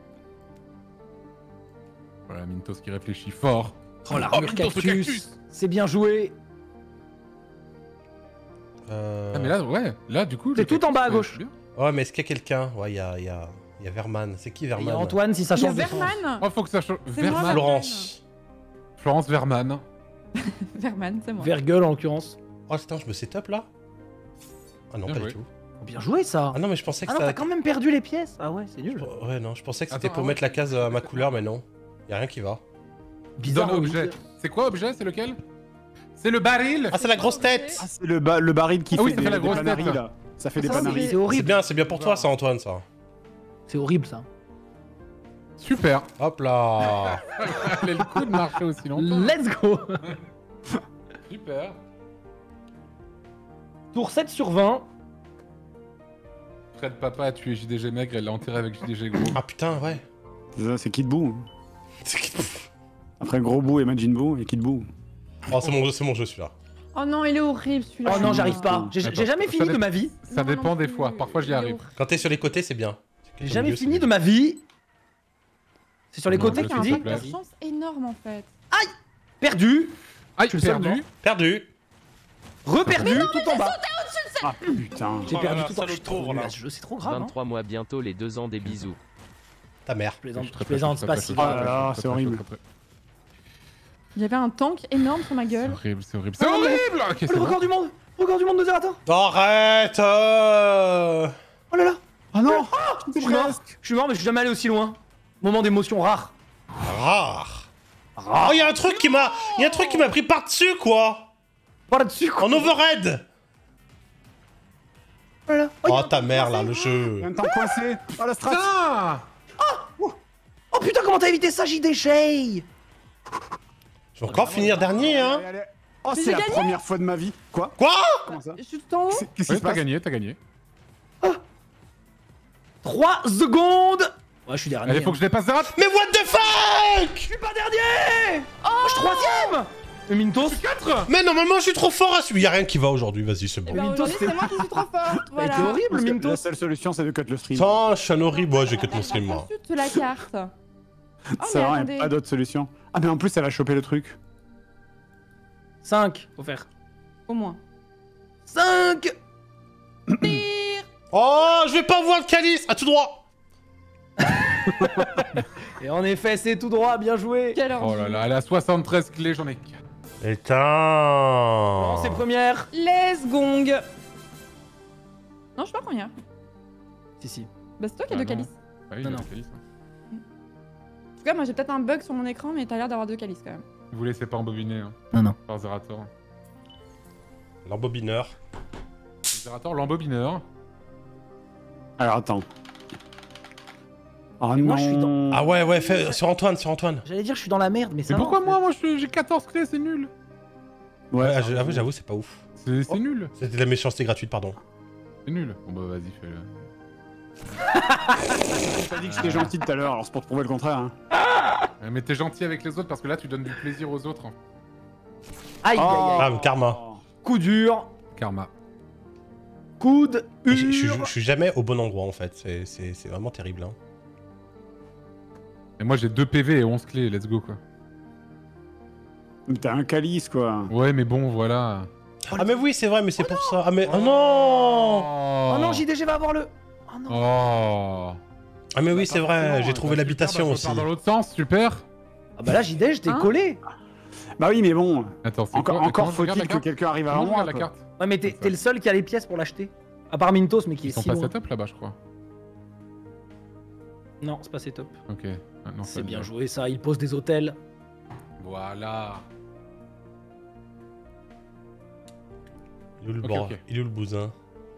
Voilà, Mintos qui réfléchit fort. Oh, la Oh, armure Mintos, le cactus. cactus. C'est bien joué. Euh... Ah, mais là, ouais, là du coup. C'est le tout en bas à cactus, gauche. c'est bien. Ouais, mais est-ce qu'il y a quelqu'un? Ouais, il y a, il y, a, il y a Verman. C'est qui Il y a Verman? Antoine si ça Il y a change de sens. Verman. Oh, faut que ça change. C'est moi, Verman. Florence. Florence Verman. Verman, c'est moi. Vergueule en l'occurrence. Oh, attends, je me set-up là? Ah non, Bien pas joué. du tout. Bien joué ça. Ah non, mais je pensais que Ah non, ça. t'as quand même perdu les pièces. Ah ouais, c'est nul. Ouais, non, je pensais que c'était Attends, pour ah mettre la case à ma couleur, mais non. Y a rien qui va. Bizarre. Donne objet. C'est quoi objet? C'est lequel? C'est le baril. Ah, c'est la grosse tête! Ah, c'est le, ba- le baril qui Ah oui, fait ça des, fait la des grosse panaris, tête. là. Ça fait des Ça, panaris. C'est C'est horrible. bien, c'est bien pour toi, ça, Antoine, ça. C'est horrible ça. Super. Hop là! Elle a le coup de marcher aussi longtemps. Let's go. Super. Tour sept sur vingt. Fred Papa a tué J D G maigre, elle l'a enterré avec J D G gros. Ah putain, ouais. C'est ça, c'est Kid Buu. C'est qui- Après Gros Buu et Majin Buu et Kid Buu. Oh, c'est mon, c'est mon jeu celui-là. Oh non, il est horrible celui-là. Oh non, j'arrive pas. J'ai Attends, j'ai jamais ça fini de dépend. ma vie. Ça Non, dépend non des plus. fois, parfois j'y Il est arrive. horrible. Quand t'es sur les côtés, c'est bien. J'ai jamais fini de ma vie. C'est sur les Non, côtés je que Il y a tu un sais dis. pas. facteur de chance énorme en fait. Perdu. Aïe, Je suis le seul perdu. mort. Perdu! Reperdu tout en bas. Ah putain. J'ai Oh là perdu là, tout en bas. salaud Je suis trop pauvre, nul là. à ce jeu, c'est trop grave. hein. vingt-trois mois bientôt les deux ans des bisous. Ta mère. Je plaisante, Je suis très je plaisante, très c'est pas très si très grave. très Oh là là, très c'est très horrible. très très très. Il y avait un tank énorme sur ma C'est gueule. horrible, c'est horrible. C'est horrible. Ok, c'est Le bon. record du monde. Record du monde de Zerator. Arrête! euh. Oh là là. Ah non Je suis mort. Je suis mort, mais je suis jamais allé aussi loin. Moment d'émotion rare. Rare! Oh, y'a un truc qui m'a. Y'a un truc qui m'a pris par-dessus, quoi! Voilà dessus quoi. En overhead! Oh là là. Oh, il y a un ta temps mère, coincé. là, le jeu. Un temps coincé. Oh la strat. Putain. Oh putain, comment t'as évité ça, J D Shay? Je vais encore finir dernier, hein. Allez, allez. Oh, Mais c'est j'ai la gagné. première fois de ma vie. Quoi? Quoi? Comment ça? Je suis tout en haut. C'est- Qu'est-ce qui Ouais, se t'as passe? gagné, t'as gagné. trois secondes. Ouais, je suis dernier. Allez, faut que je dépasse Zerat. Mais what the fuck? Je suis pas dernier. Oh, je suis troisième. Le Mintos. quatre. Mais normalement, je suis trop fort à celui. Y'a rien qui va aujourd'hui, vas-y, c'est bon. Eh ben, Mintos, aujourd'hui, c'est moi qui suis trop forte. T'as Voilà. été horrible, Parce que Mintos. La seule solution, c'est de cut le stream. Putain, je suis un horrible. Ouais, j'ai que mon stream, moi. Consulte la carte. Oh, C'est mais vrai, attendez. pas d'autre solution. Ah, mais en plus, elle va choper le truc. cinq. Faut faire. Au moins. cinq. Oh, je vais pas voir le calice. À tout droit. Et en effet, c'est tout droit. Bien joué. Quelle heure Oh là là, elle a soixante-treize clés, j'en ai quatre. Putain. Non, c'est première. Les gong. Non, je sais pas combien. Si, si. Bah, c'est toi qui as Ah deux non. calices. Ah oui, Non, il a non. le calice, hein. En tout cas, moi j'ai peut-être un bug sur mon écran, mais t'as l'air d'avoir deux calices quand même. Vous laissez pas embobiner, hein. Non, non. Par Zerator. L'embobineur. Zerator, l'embobineur. Alors, attends. Oh Mais non. moi, je suis dans- Ah ouais, ouais, fais... sur Antoine, sur Antoine. J'allais dire, je suis dans la merde, mais ça. Mais va, pourquoi en fait. moi, moi je- j'ai quatorze clés, c'est nul. Ouais, Ouais, ah, j'avoue, j'avoue, c'est pas ouf. C'est c'est nul. C'était de la méchanceté gratuite, pardon. C'est nul. Bon bah vas-y, fais-le. t'as dit que j'étais gentil tout à l'heure, alors c'est pour te prouver le contraire. Hein. Euh, Mais t'es gentil avec les autres parce que là tu donnes du plaisir aux autres. hein. Aïe, aïe, aïe. Ah, mais karma. Coup dur. Karma. Coude. Et Je je suis- Ur. je suis jamais au bon endroit, en fait. C'est- C'est c'est vraiment terrible, hein. Et moi j'ai deux P V et onze clés, let's go quoi. Mais t'as un calice, quoi. Ouais mais bon voilà. Ah, mais oui, c'est vrai, mais c'est pour ça. Ah, mais. Oh non. Oh non, J D G va avoir le. Oh non. Oh. Ah, mais oui, c'est vrai, j'ai trouvé Bah, l'habitation super, bah, aussi. je repars dans l'autre sens, super. Ah bah là, J D, je t'ai Hein collé. Bah oui, mais bon. Attends, c'est Encore, quoi encore Comment je regarde faut-il la que carte quelqu'un arrive Comment avant je moi. regarde la quoi. carte Ouais, mais t'es t'es le seul qui a les pièces pour l'acheter. À part Mintos, mais qui Ils est sont si pas loin. setup là-bas je crois. Non, c'est pas c'est top. Ok. Ah, non, C'est ça, bien bien. joué ça, il pose des hôtels. Voilà. Il est où le, Ok, bord- ok. Il est où le bousin?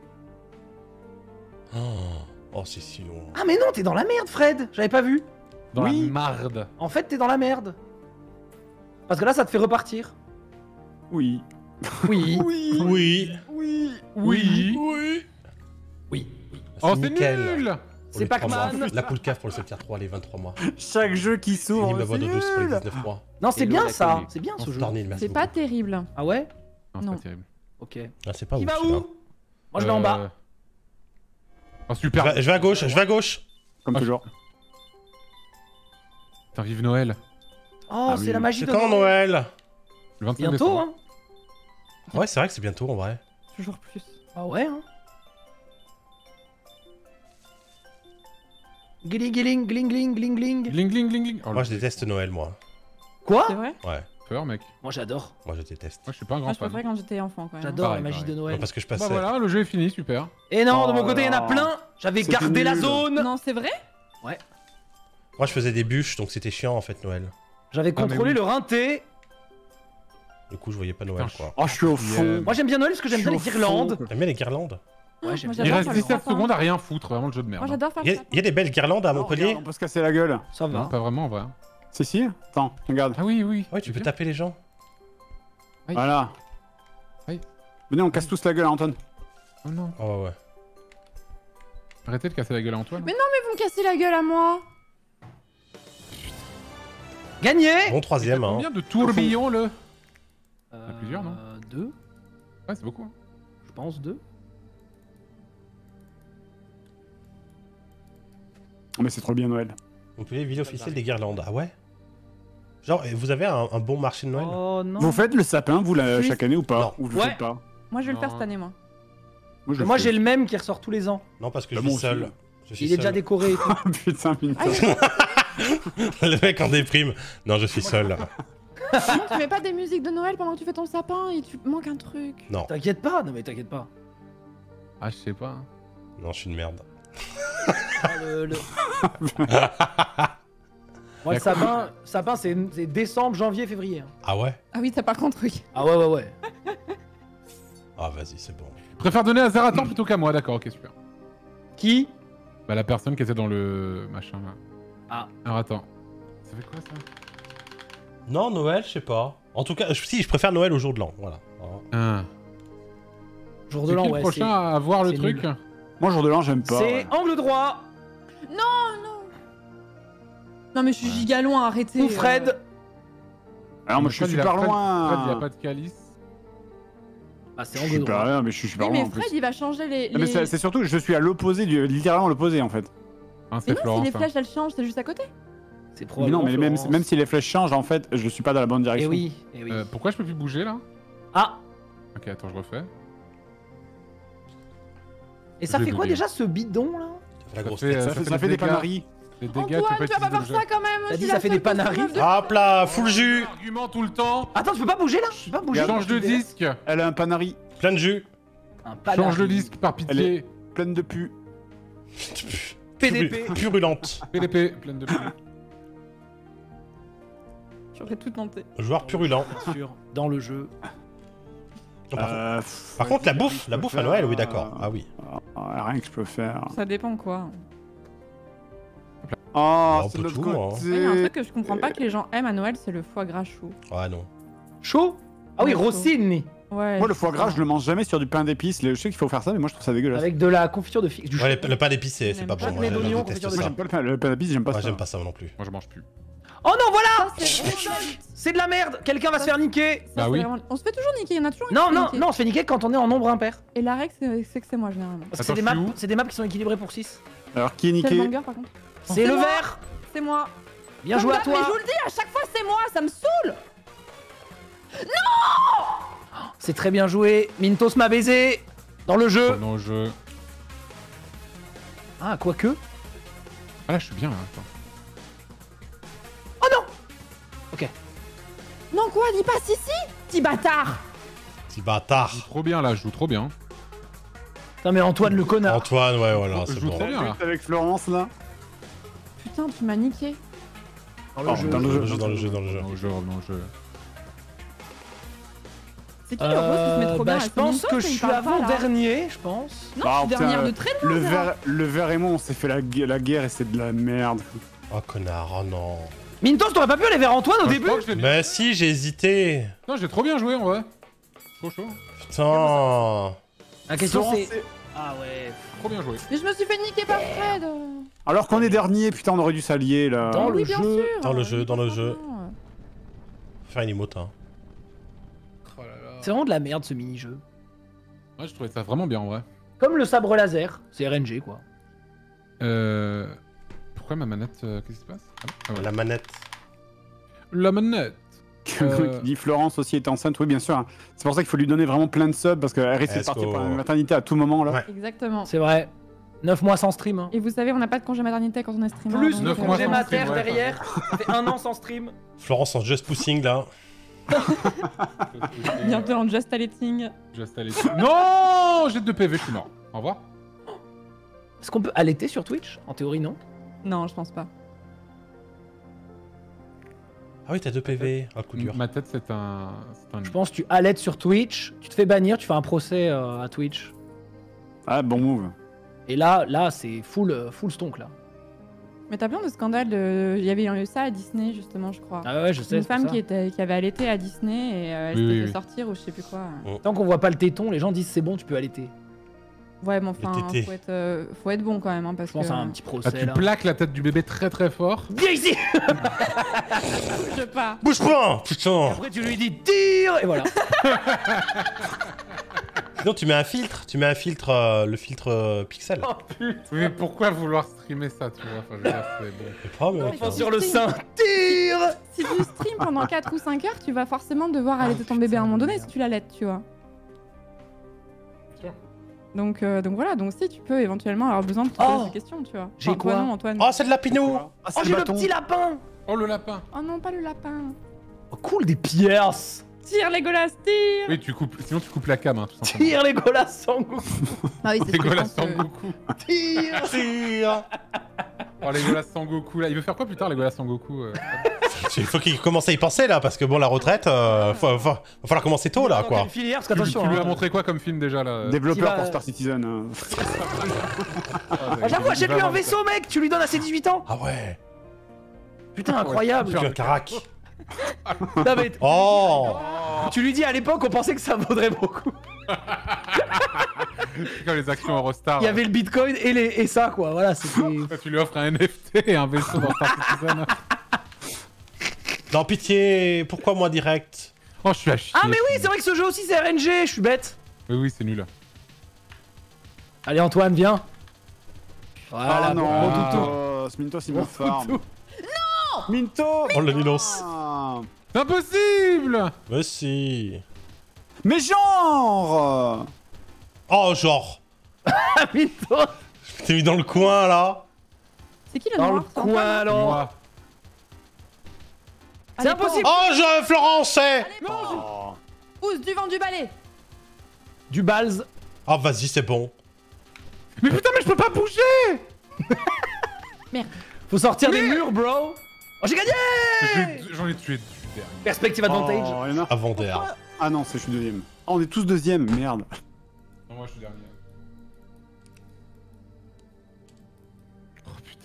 Oh, oh c'est si long. Ah mais non, t'es dans la merde, Fred. J'avais pas vu. Dans Oui. la marde. En fait, t'es dans la merde. Parce que là, ça te fait repartir. Oui. Oui. Oui. Oui. Oui. Oui. Oui. Oui. Oh c'est nickel. nul. Pour C'est les trois Pac-Man. mois. La poule caf pour le sept tiers trois, les vingt-trois mois. Chaque jeu qui s'ouvre. Fini ma voix c'est de douce pour les nul. dix-neuf mois. Non, c'est Hello, bien la ça. connue. C'est bien On ce se jeu. tornille, merci C'est pas beaucoup. terrible. Ah ouais. Non, c'est Non. pas terrible. Ok. Ah, c'est pas Qui ouf. va celui-là. où? Moi, je vais en Euh, bas. Oh Je super. vais- je vais à gauche, je vais à gauche. Comme Ah, toujours. Putain, vive Noël. Oh, Ah c'est oui. la magie C'est de quand Noël? Le vingt-cinq Bientôt, décembre. hein. Ouais, c'est vrai que c'est bientôt en vrai. Toujours plus. Ah ouais, hein. Gling, gling, gling, gling, gling, gling. Gling gling gling gling. Oh, Moi, le je déteste Noël, moi. Quoi? C'est vrai? Ouais, peur, mec. Moi, j'adore. moi, je déteste. Moi je suis pas un Moi grand je fan. préférais quand j'étais enfant quand même. J'adore la Pareil, magie pareil. de Noël. Non, parce que je Bah passais. voilà, le jeu est fini, super. Et non, de Oh mon côté, il y en a là. plein. J'avais C'était gardé la nul. zone. Non, c'est vrai? Moi, je faisais des bûches, donc c'était chiant en fait, Noël. J'avais Ah, mais contrôlé oui. le rinté. Du coup, je voyais pas Noël, Putain, quoi. Oh, je suis au Puis, fond. euh, Moi, j'aime bien Noël parce que j'aime Je bien les suis au fond, guirlandes. quoi. T'aimes bien les guirlandes? Ouais, j'aime Moi, bien. Il j'adore reste faire le dix-sept sapin. secondes à rien foutre, vraiment le jeu de merde. Moi j'adore faire Il y, ça. a- il y a des belles guirlandes à Oh, Montpellier? regarde, on peut se casser la gueule. Ça Non, va. pas vraiment en vrai. Si, si. Attends, regarde. Ah oui, oui. Ouais, tu peux taper les gens. Aïe. Voilà. Aïe. Venez, on casse tous la gueule à Antoine. Oh non. Oh ouais, ouais. Arrêtez de casser la gueule à Antoine. Mais Vous me cassez la gueule à moi. Gagné. Bon troisième, hein. Combien de tourbillons le Euh, a plusieurs, non Deux, Ouais, c'est beaucoup. hein. je pense deux. Oh, mais c'est trop bien Noël. Montpellier, ville officielle des guirlandes. Ah ouais? Genre, et vous avez un, un bon marché de Noël? Oh non. Vous faites le sapin, vous, la- Oui. chaque année ou pas? Non. Ou vous le Ouais. faites pas? Moi je vais le faire Non. cette année moi. Moi, je le Moi fais. j'ai le même qui ressort tous les ans. Non, parce que Bah, je moi suis aussi. seul. Je suis Il est déjà seul. décoré et tout. Putain, putain. Ah, Le mec en déprime. Non, je suis seul. Sinon, tu mets pas des musiques de Noël pendant que tu fais ton sapin et tu manques un truc. Non, T'inquiète pas, non mais t'inquiète pas. Ah, je sais pas. non, je suis une merde. Ah, le, le- Moi le sapin, sapin c'est c'est décembre, janvier, février. hein. Ah ouais? Ah oui, t'as par contre, oui. Ah ouais ouais ouais. Ah vas-y, c'est bon. préfère donner à Zerator plutôt qu'à moi, d'accord, ok, super. Qui? Bah la personne qui était dans le machin là. Ah. Alors attends. Ça fait quoi ça? Non, Noël, je sais pas. En tout cas, je- si, je préfère Noël au jour de l'an, voilà. Ah. Jour de C'est l'an, qui le ouais. prochain c'est- à voir le c'est truc? nul. Moi, jour de l'an, j'aime pas. C'est ouais. angle droit. Non, non. Non, mais je suis giga loin, arrêtez. Ou euh. Fred. Alors, moi, je suis Fred, il a- super Fred- loin. Fred, il y a pas de calice. Ah, c'est Je angle suis super droit. loin, mais je suis super Oui, loin mais en plus. Fred, il va changer les. Non, mais les- c'est c'est surtout que je suis à l'opposé, du... littéralement à l'opposé en fait. Hein, Mais c'est non, si Florence. les hein. flèches elles changent, c'est juste à côté. C'est Mais probablement. non, mais même, Florence. même si les flèches changent, en fait, je suis pas dans la bonne Eh direction. oui, eh oui. Euh, pourquoi je peux plus bouger là? Ah. Ok, attends, je refais. Et ça Je fait vais quoi bouger. déjà ce bidon là? La grosse fait, tête. euh, Ça, fait, fait ça fait des des dégâts. panaries. Les dégâts, Antoine, tu vas pas utiliser faire d'objets. ça quand même. T'as je dit suis ça la fait seule des panaris. personne de- Hop là, full jus. Argument tout le temps. Attends, tu peux pas bouger là? Tu peux pas bouger. Change de disque. Elle a un panari Plein de jus. Un panari. Change le disque par pitié. pleine de pu. P D P. Puru- Purulente. P D P, pleine de P. J'aurais tout tenté. Joueur purulent. Bien sûr, dans le jeu. Non, par, Euh, pff, par contre, la bouffe, je la peux bouffe à faire, Noël, oui, euh, d'accord. Ah oui. ah, rien que je peux faire. Ça dépend quoi. Oh, un c'est peu de l'autre tout, hein. côté. Il y a un truc que je comprends pas que les gens aiment à Noël, c'est le foie gras chaud. Ah non. Chaud? Ah oui, Ouais, chaud. Rossini. Ouais. Moi, le c'est foie gras, ça. je le mange jamais sur du pain d'épices. Je sais qu'il faut faire ça, mais moi, je trouve ça dégueulasse. Avec de la confiture de figue. Du Ouais, chou. le, le pain d'épices, c'est c'est J'aime pas pas bon. de ouais, lait je d'oignon, déteste confiture de Moi, ça. j'aime pas le pain, le pain d'épices, j'aime pas Moi, ça. j'aime pas ça moi non plus. Moi, je mange plus. Oh non, voilà! Ça, c'est- C'est de la merde! Quelqu'un va se faire niquer! ça, Bah c'est oui. vraiment- On se fait toujours niquer, il y en a toujours un qui Non, se fait non, niquer. non, on se fait niquer quand on est en nombre impair. Et la règle, c'est c'est que c'est moi généralement. Parce que c'est Attends, des, je suis maps- où c'est des maps qui sont équilibrées pour six. Alors, qui est C'est le niqué banger par contre. C'est le moi. vert! C'est moi. Bien Comme joué à d'hab, Mais toi! je vous le dis, à chaque fois c'est moi, ça me saoule. C'est très bien joué. Mintos m'a baisé dans le jeu. Non, je. Ah, quoique. Ah là, je suis bien là. Attends. Oh non! Ok. Non quoi, dis pas si si, petit bâtard. Petit bâtard. Je joue trop bien là, je joue trop bien. Non mais Antoine le connard. Antoine, ouais, voilà, Je c'est joue bon. trop bien là. avec Florence, là. Putain, tu m'as niqué. Dans le Oh, jeu. dans Dans le le jeu, dans le jeu, dans le jeu. Dans le jeu, dans le jeu. C'est qui le rose qui se met Euh, trop bah, bien je avec pense Mintos, que et je il suis parle pas, là. avant-dernier, je pense. Non, Bah, je suis putain, dernière euh, de très loin. Le là. verre, le verre et moi, on s'est fait la, gu- la guerre et c'est de la merde. Oh connard, oh non. Mintos, t'aurais pas pu aller vers Antoine au Moi, je début? crois que je l'ai bien. Mais si, j'ai hésité. Non, j'ai trop bien joué en vrai. Chaud, chaud. Putain. La question Florence, c'est... Ah ouais... Trop bien joué. Mais je me suis fait niquer par Fred. Alors qu'on est dernier, putain, on aurait dû s'allier là. Dans Mais le oui, bien jeu. sûr. Dans le jeu, dans le Évidemment. jeu. Faire une emote, hein. Oh là là. C'est vraiment de la merde ce mini-jeu. Ouais, je trouvais ça vraiment bien en vrai. Comme le sabre laser, c'est R N G quoi. Euh. Pourquoi ma manette. euh, Qu'est-ce qui se passe? Ah, ah, ouais. La manette. La manette. Euh. Qui dit Florence aussi est enceinte, oui, bien sûr. hein. C'est pour ça qu'il faut lui donner vraiment plein de subs parce qu'elle risque de Let's partir go. pour la maternité à tout moment là. Ouais. Exactement. C'est vrai. neuf mois sans stream. Hein. Et vous savez, on n'a pas de congé maternité quand on est streamer. Plus donc, neuf euh, mois congé sans mater stream, ouais, derrière. Ça fait un an sans stream. Florence en just pushing là. Bientôt en just allating. Just aller. Non! J'ai deux P V, je suis mort. Au revoir. Est-ce qu'on peut allaiter sur Twitch? En théorie, non. Non, je pense pas. Ah oui, t'as deux P V. Ah, coup dur. Ma tête, c'est un. C'est un. Je pense que tu allaites sur Twitch, tu te fais bannir, tu fais un procès euh, à Twitch. Ah, bon move. Et là, là, c'est full, euh, full stonk là. Mais t'as plein de scandales. de- Il y avait eu ça à Disney, justement, je crois. Ah ouais, je sais. Une c'est pour femme ça. qui, était, qui avait allaité à Disney et euh, elle Oui, s'était oui, fait oui. sortir ou je sais plus quoi. Tant qu'on voit pas le téton, les gens disent c'est bon, tu peux allaiter. Ouais, mais enfin, tétés. faut être, euh, faut être bon quand même. Hein, parce Je pense que... à un petit Ah, procès tu là. plaques la tête du bébé très très fort. Viens ici. Je sais pas. Bouge pas, putain. Après tu lui dis tire et voilà. Sinon, tu mets un filtre. Tu mets un filtre, euh, le filtre euh, pixel. Oh putain. Mais pourquoi vouloir streamer ça, tu vois? Enfin, je veux dire, c'est bon. C'est pas, mec. Enfin, hein. Sur le sein, tire. Si tu stream pendant quatre ou cinq heures, tu vas forcément devoir allaiter ton bébé à un moment donné si tu l'allaites, tu vois. Sûr. Donc, euh, donc voilà, donc si tu peux éventuellement avoir besoin de te poser Oh. ces questions, tu vois. J'ai Enfin, toi quoi non, Antoine. Oh, c'est de la pinou. Ah, Oh c'est j'ai le le bâton. petit lapin. Oh le lapin! Oh non, pas le lapin. Oh, cool des pierres. Tire Legolas, tire. Oui, tu coupes. Sinon, tu coupes la cam, hein, tout simplement. Tire les Golas Sangoku. Ah oui, c'est ce que je Legolas pense, euh, Sangoku. Tire. Tire. Oh, Legolas Sangoku là. Il veut faire quoi plus tard, Legolas Sangoku euh, Il faut qu'il commence à y penser là, parce que bon, la retraite, euh, faut, faut, va falloir commencer tôt là, Dans quoi. quelle filière, parce Tu, qu'attention. tu lui as hein. montré quoi comme film déjà là? Développeur va- pour Star Citizen. hein. Ah, j'avoue, achète-lui un vaisseau, mec. Tu lui donnes à ses dix-huit ans. Ah ouais. Putain, incroyable. Tu un carac. Non, mais Oh. tu lui dis à l'époque, on pensait que ça vaudrait beaucoup. C'est comme les actions Eurostar. Il y avait le bitcoin et, les... et ça, quoi. Voilà, c'était. Quand tu lui offres un N F T et un vaisseau dans Star Citizen. Non, pitié, pourquoi moi direct? Oh, je suis à chier. Ah, mais oui, c'est vrai que ce jeu aussi, c'est R N G. Je suis bête. Oui, oui, c'est nul. Allez, Antoine, viens. Voilà, Ah bon, non, bon toutou. Mintos, Mintos il me farm. toutou. Non Mintos Oh le Ninos. Ah. C'est impossible. Mais si. Mais genre Oh, genre. Ah, Minto. Je t'ai mis dans le coin là. C'est qui le Dans le noir C'est Antoine, coin, hein alors. Moi. C'est Allez, impossible. Oh, je... Florence, c'est. Oh. Pousse du vent du balai. Du balz. Ah, vas-y, c'est bon. Mais putain, mais je peux pas bouger. Faut sortir des murs, bro. Oh, j'ai gagné. J'ai- J'en ai tué du dernier. Perspective advantage. Oh, il y en a- Avant d'air. Ah non, c'est je suis deuxième. Ah, on est tous deuxième, merde. Non, moi je suis dernier. Oh putain.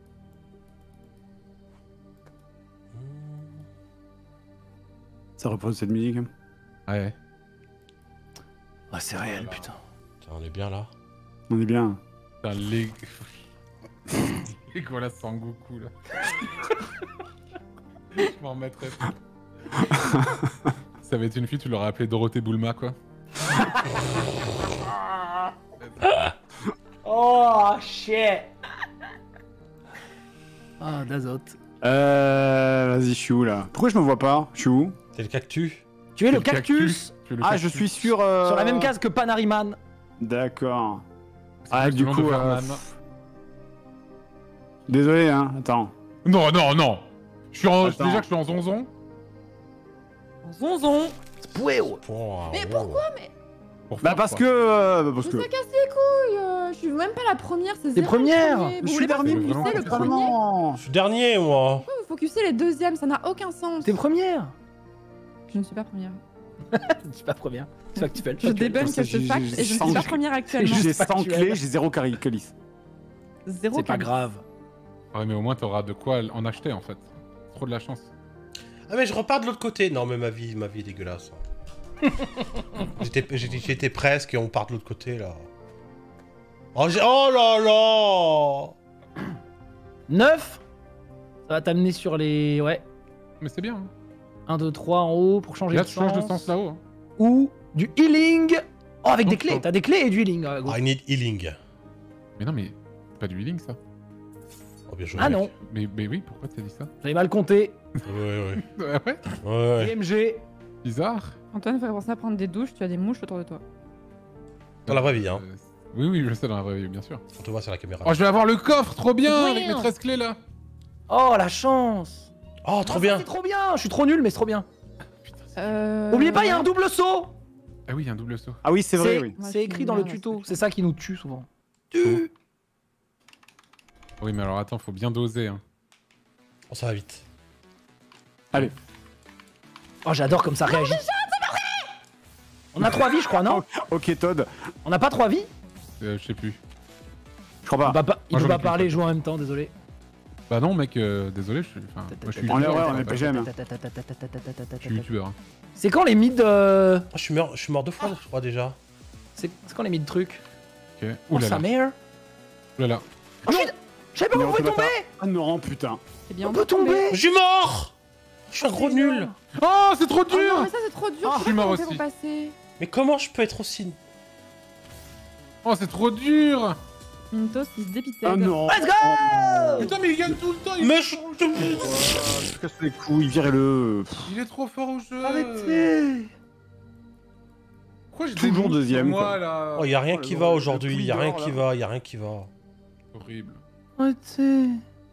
Ça repose cette musique. hein. Ouais. Ah, c'est réel, putain. Putain, on est bien là. On est bien. Putain, les... les Golas Sangoku là. Je m'en remettrai pas. Ça va être une fille, tu l'aurais appelée Dorothée Boulma quoi. Oh, shit. Ah, d'azote. Euh... Vas-y, je suis où là? Pourquoi je me vois pas? Je suis où? C'est le cactus. Tu es le Le cactus. Tu es le Ah, cactus. je suis sur... euh, Sur la même case que Panariman. D'accord. C'est Ah, le du nom coup... de euh, Farman. Désolé, hein. Attends. Non, non, non. Je suis en... Attends. Déjà que je suis en zonzon. Zonzon. Spouéo. Oh, Mais oh. pourquoi mais... Pour Bah faire, parce quoi. que... euh, parce Mais que... ça casse les couilles. euh, Je suis même pas la première, c'est zéro. le première. premier. Je Vous suis voulez pas dernier, mais focuser vraiment, le c'est premier Vraiment. Je suis dernier, moi. Pourquoi vous focussez les deuxièmes? Ça n'a aucun sens. T'es première. Je ne suis pas première. Je suis pas première. C'est factuel. Je débunk Ça, ce j'ai- fact j'ai- et je ne j'ai- suis pas première actuellement. J'ai Juste cent factuel. clés, j'ai zéro calice. Zéro C'est pas calice. grave. Ouais, mais au moins t'auras de quoi en acheter en fait. Trop de la chance. Ah, mais je repars de l'autre côté. Non, mais ma vie, ma vie est dégueulasse. J'étais j'étais- j'étais presque et on part de l'autre côté là. Oh, j'ai- oh là là. neuf. Ça va t'amener sur les... Ouais. Mais c'est bien. Hein. un, deux, trois en haut pour changer Là de tu changes de sens. sens là-haut. Hein. Ou du healing. Oh, avec des Oh, clés. oh. T'as des clés et du healing. à gauche. I need healing. Mais non, mais pas du healing ça. Oh, bien joué. Ah mec. non, Mais, mais oui, pourquoi t'as dit ça? j'avais mal compté. Ouais, ouais. Ouais, ouais. Ouais, ouais. D M G. Bizarre. Antoine, il faut penser à prendre des douches, tu as des mouches autour de toi. Dans la vraie vie, hein. Euh, Oui, oui, je sais dans la vraie vie, bien sûr. On te voit sur la caméra. Oh, je vais avoir le coffre, trop bien, Oui, avec mes hein. treize clés là. Oh, la chance. Oh, trop Oh, ça, bien. C'est trop bien. Je suis trop nul, mais c'est trop bien. Euh... Oubliez pas, il y a un double saut. Ah oui, il y a un double saut. Ah oui, c'est vrai, C'est oui. Moi, je c'est suis écrit une dans le merde à tuto. ce C'est ça qui nous tue souvent. Oui, mais alors attends, faut bien doser. Hein. Oh, ça va vite. Allez. Oh, j'adore comme ça réagit. On a trois vies, je crois, non? Ok, Todd. On n'a pas trois vies? Euh, je sais plus. Je crois Il pas. peut pas, il Moi, peut j'en ai pas qu'une parler et fois. jouer en même temps, désolé. Bah non, mec, euh, désolé, je suis. Enfin, moi je suis On est youtubeur. ouais, en on fait, est P ouais. G M. Je suis youtubeur. C'est quand les mid. euh, Oh, je suis mort, je suis mort deux fois, je crois déjà. C'est c'est quand les mid trucs? Ok. Oh, Ouh là sa là. mère. Ouh là là. Oh, je suis- je savais pas Mais qu'on on pouvait peut pas tomber. Ah non, putain. C'est bien On peut tomber. Je suis mort. Je suis un gros nul. Oh, c'est trop Oh non, dur. mais ça c'est trop dur. Ah, je je suis sais pas mort comment aussi. fait pour passer. Mais comment je peux être aussi... Oh, c'est trop dur. Mintos, il se dépitait. Ah non. Let's go. Putain, mais il gagne tout le temps. Il, Mais je... Je casse les couilles, virez-le. il est trop fort au jeu. Arrêtez. Pourquoi j'ai Toujours des mouches deuxième, sur moi quoi. là? Oh, y a rien Oh, qui le- va le aujourd'hui, pouille y a rien d'or, qui là. va, y a rien qui va. Horrible. Arrêtez.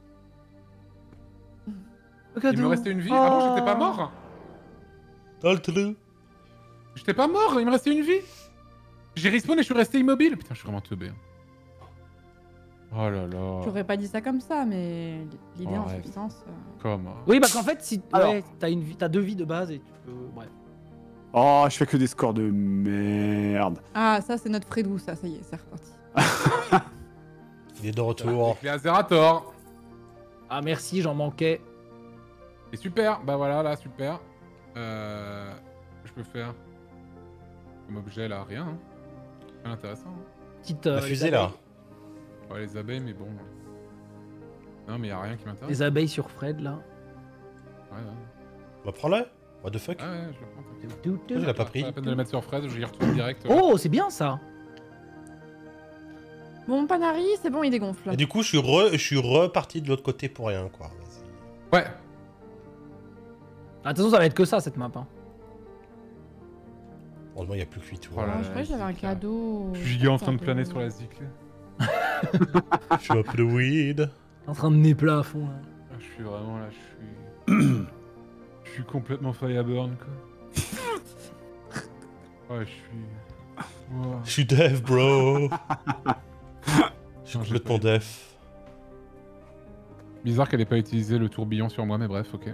Il me restait une vie. Ah bon, j'étais pas mort? Dans le trou. J'étais pas mort, il me restait une vie. J'ai respawn et je suis resté immobile. Putain, je suis vraiment teubé. hein. Oh là là. J'aurais pas dit ça comme ça, mais l'idée Oh, en rêve. substance. euh, Comment? Oui, parce qu'en fait, si Alors. ouais, t'as une vie, t'as deux vies de base et tu peux. Bref. Oh, je fais que des scores de merde. Ah, ça, c'est notre Fredou, ça, ça y est, c'est reparti. Il est de retour. Les Azerator. Ah, merci, j'en manquais. Et super. Bah voilà, là, super. Euh... Que je peux faire comme objet, là, rien. Hein. Rien d'intéressant. Hein. Petite. euh, La les fusée, abeilles- là. Ouais, les abeilles, mais bon. Non, mais y a rien qui m'intéresse. Les abeilles sur Fred, là. Ouais, ouais. Bah, prends-le. What the fuck? Ah ouais, je le prends. t'inquiète. Pourquoi je l'ai pas pris? Pas la peine de le mettre sur Fred, je y retourne direct. euh. Oh, c'est bien ça. Bon, Panari, c'est bon, il dégonfle. Et du coup, je suis, re... je suis reparti de l'autre côté pour rien, quoi. Vas-y. Ouais. Ah, attention, ça va être que ça cette map. Hein. Heureusement, il n'y a plus que huit tours. Voilà. Ah, je croyais que j'avais un cadeau. Je suis en train de Cadeau. planer sur la cyclée. Je suis un peu de weed. En train de nez plat à fond. Là. Ah, je suis vraiment là, je suis. Je suis complètement fireburn, quoi. Ouais, je suis. Wow. Je suis deaf, bro. Je suis Non, j'ai complètement pas eu. def. Bizarre qu'elle ait pas utilisé le tourbillon sur moi, mais bref, ok.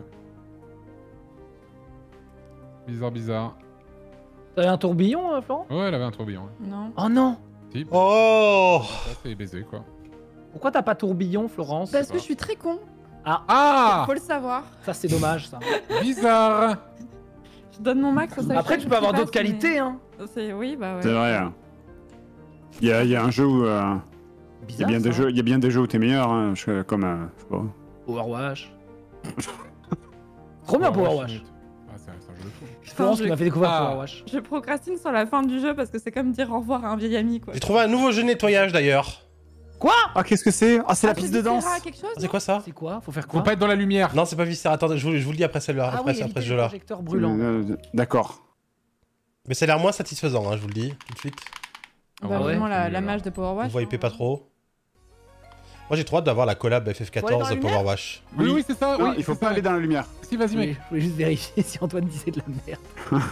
Bizarre, bizarre. T'avais un tourbillon, euh, Florent? Ouais, elle avait un tourbillon. Ouais. Non. Oh non. Si, Oh! ça c'est baisé, quoi. Pourquoi t'as pas tourbillon, Florence? Parce que pas. je suis très con. Ah! Faut le savoir. Ça, c'est dommage, ça. Bizarre! Je donne mon max à chaque Après, fois tu que peux je avoir passe, d'autres qualités, hein. mais- C'est oui, bah C'est ouais. vrai. hein. Il y a, il y a un jeu où. euh, Il y, a Bizarre, bien ça. des jeux, il y a bien des jeux où t'es meilleur, hein, je- comme. euh, je sais pas. Powerwash. Trop bien, Powerwash. Ah, c'est c'est un jeu de fou. C'est Florence je- qui m'a fait découvrir Ah. Powerwash. Je procrastine sur la fin du jeu parce que c'est comme dire au revoir à un vieil ami, quoi. J'ai trouvé un nouveau jeu de nettoyage d'ailleurs. Quoi? Ah, qu'est-ce que c'est? Ah, c'est Ah, la piste de danse. Viscera, quelque chose, Ah, c'est quoi ça? C'est quoi? Faut faire Faut quoi? pas être dans la lumière. Non, c'est pas Viscera. Attendez, je vous, je vous le dis après celle-là. Ah après, oui, après éviter ce les jeu-là. projecteurs brûlants. Euh, D'accord. Mais ça a l'air moins satisfaisant, hein, je vous le dis tout de suite. Bah, Ah ouais, vraiment c'est la, mieux, la alors. mage de Powerwash. Vous hypez hein. pas trop. Moi, j'ai trop hâte d'avoir la collab F F Faut aller dans quatorze la de lumière Powerwash. Oui, Oui. oui, c'est ça. Non, oui, il faut c'est pas ça. aller dans la lumière. Si, vas-y, Oui, mec. je voulais juste vérifier si Antoine disait de la merde.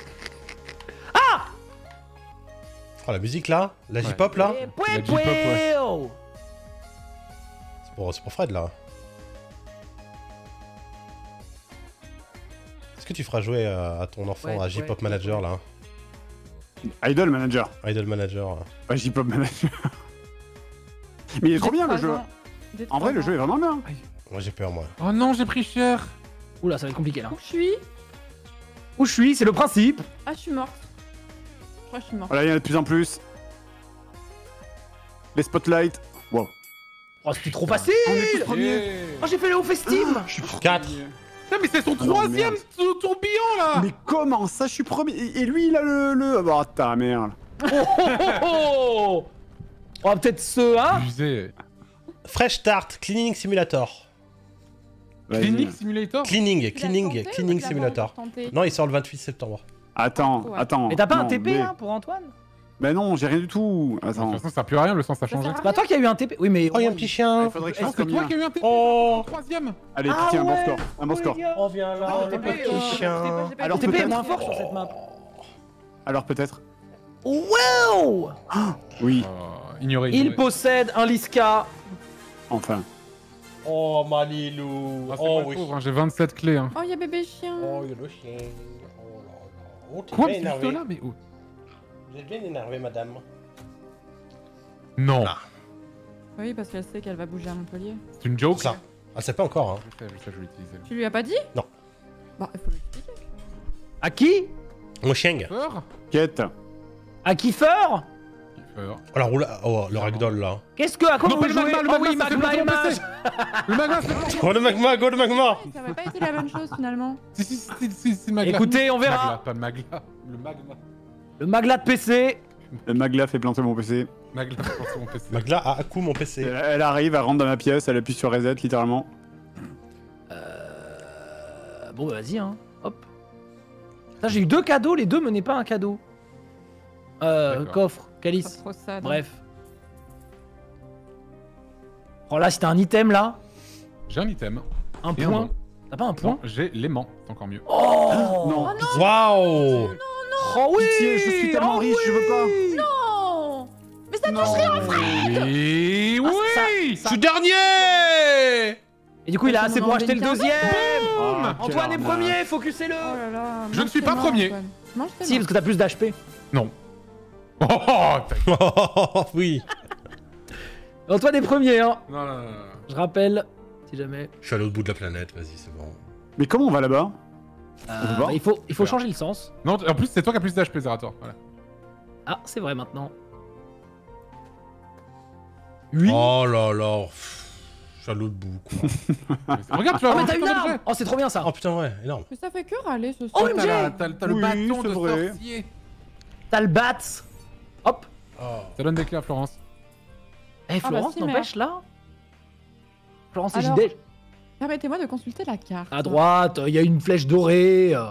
Oh, la musique là? La Ouais. J-pop là? Eh, La pouet, J-pop, ouais. pouet, oh. C'est pour, c'est pour Fred là. Est-ce que tu feras jouer à, à ton enfant Ouais, à J-pop ouais, Manager ouais. là? Idol Manager. Idol Manager. là. Ouais, J-Pop Manager. Mais il est trop Dès bien le trois jeu. ans. Dès En trois vrai, le ans. jeu est vraiment bien. Moi j'ai peur moi. Oh non, j'ai pris cher. Oula, ça va être compliqué là. Où je suis? Où je suis, c'est le principe. Ah, je suis morte. Je crois que je suis morte. Voilà, il y en a de plus en plus. Les spotlights. Wow. Oh, c'était trop facile. On est tous premiers. Yeah. Oh, j'ai fait le haut festive. quatre. Putain, mais c'est son Ah non, troisième merde. tou- tourbillon là. Mais comment ça, je suis premier? Et et lui, il a le. le... Oh, ta merde. Oh, oh, oh. On va peut-être ce, hein. Abusé. Fresh Start Cleaning Simulator. Vas-y. Clinic Simulator. Cleaning, Tu l'as cleaning, tenté ou cleaning tu l'as pas simulator. encore tenté? Non, il sort le vingt-huit septembre. Attends, Ouais. attends. Mais t'as pas un non, T P mais- hein, pour Antoine? Bah non, j'ai rien du tout. De Attends. toute façon, ça sert plus à rien, le sens a Ça changé. sert à C'est pas toi qui a eu un T P? Oui, mais. Oh, il y a un petit chien. Il faudrait que je Ah, fasse c'est toi combien? qui as eu un T P. Oh. Troisième. Allez, Ah tiens, un bon ouais. score. Un bon score. Oh, viens là, Ah, le T P, petit moi. chien. Alors Le T P est peut-être. moins fort sur cette map. Alors peut-être. Wow! Oui, Oh, ignoré. Il ignoré. possède un Liska. enfin. Oh, Malilou. Ah, c'est Oh, moi le oui. pauvre, hein, j'ai vingt-sept clés. Hein. Oh, il y a bébé chien. Oh, il y a le chien. Oh là là. Oh, t'es Quoi, bien c'est énervé. là mais où? Vous êtes bien énervé, madame. Non. Ah. Oui, parce qu'elle sait qu'elle va bouger à Montpellier. C'est une joke. Ça. Ah, c'est pas encore, hein. Je sais, je sais, je vais l'utiliser. Tu lui as pas dit? Non. Bah, il faut l'expliquer. À qui? Mon chien. Peur. Quête. À Kiefer? Peur. Alors, oula- oh, le ragdoll là. Qu'est-ce que. À quoi Non, vous pas le jouez? magma, le Oh oui, magma, ça fait magma et longtemps mage. passé. Le magma, c'est Go le magma, go le magma. Ça aurait pas été la même chose finalement. Si, si, si, si, c'est magla. Écoutez, on Magla, verra. pas magla. Le magma. Le magla de P C. Le Magla fait planter mon P C. Magla, je pense que c'est mon P C. Magla a à coup mon P C. Elle, elle arrive, elle rentre dans ma pièce, elle appuie sur reset littéralement. Euh... Bon, bah vas-y, hein. Hop. Ça, j'ai eu deux cadeaux, les deux menaient pas un cadeau. Euh, D'accord. coffre, Pas calice. trop ça. non. Bref. Oh là, si t'as un item là, J'ai un item. un Et un point. nom. T'as pas un point? Non, j'ai l'aimant, c'est encore mieux. Oh Non. Waouh. Oh oui. Pitié, je suis tellement Oh riche, je veux pas. Non. Mais ça Non. touche rien. Oui, Ah, oui. ça, Oui, Je suis dernier. Et du coup, il a Tout assez le pour monde en acheter le gagne deuxième. Ah, quel Antoine est arnaque. premier, focusez-le. Oh là là. Je mange ne suis tes pas mains, premier. Antoine. Mange tes Si, mains. parce que t'as plus d'H P. Non. Oh, oh, putain. Oh, oui. Antoine est premier, hein. Non, non, non, non. Je rappelle, si jamais. Je suis à l'autre bout de la planète, vas-y, c'est bon. Mais comment on va là-bas? Euh, peut voir bah, il faut, il faut Super. changer le sens. Non, en plus, c'est toi qui as plus d'H P, Zerator. Voilà. Ah, c'est vrai maintenant. Oui. Oh là là. pff, Je suis à l'autre bout, quoi. Mais Regarde, tu Oh, vas mais avoir t'as tout une ton arme. objet. Oh, c'est trop bien ça. Oh putain, ouais, énorme. Mais ça fait que râler ce Oh, soir. M G. T'as la- T'as t'as le Oui, bâton c'est de vrai. sorcier. T'as le bat. Hop. Oh. Ça donne des clés à Florence. Eh, bah Florence, si, n'empêche là. Florence et Alors, J D. Permettez-moi de consulter la carte. À droite, il y a une flèche dorée. euh.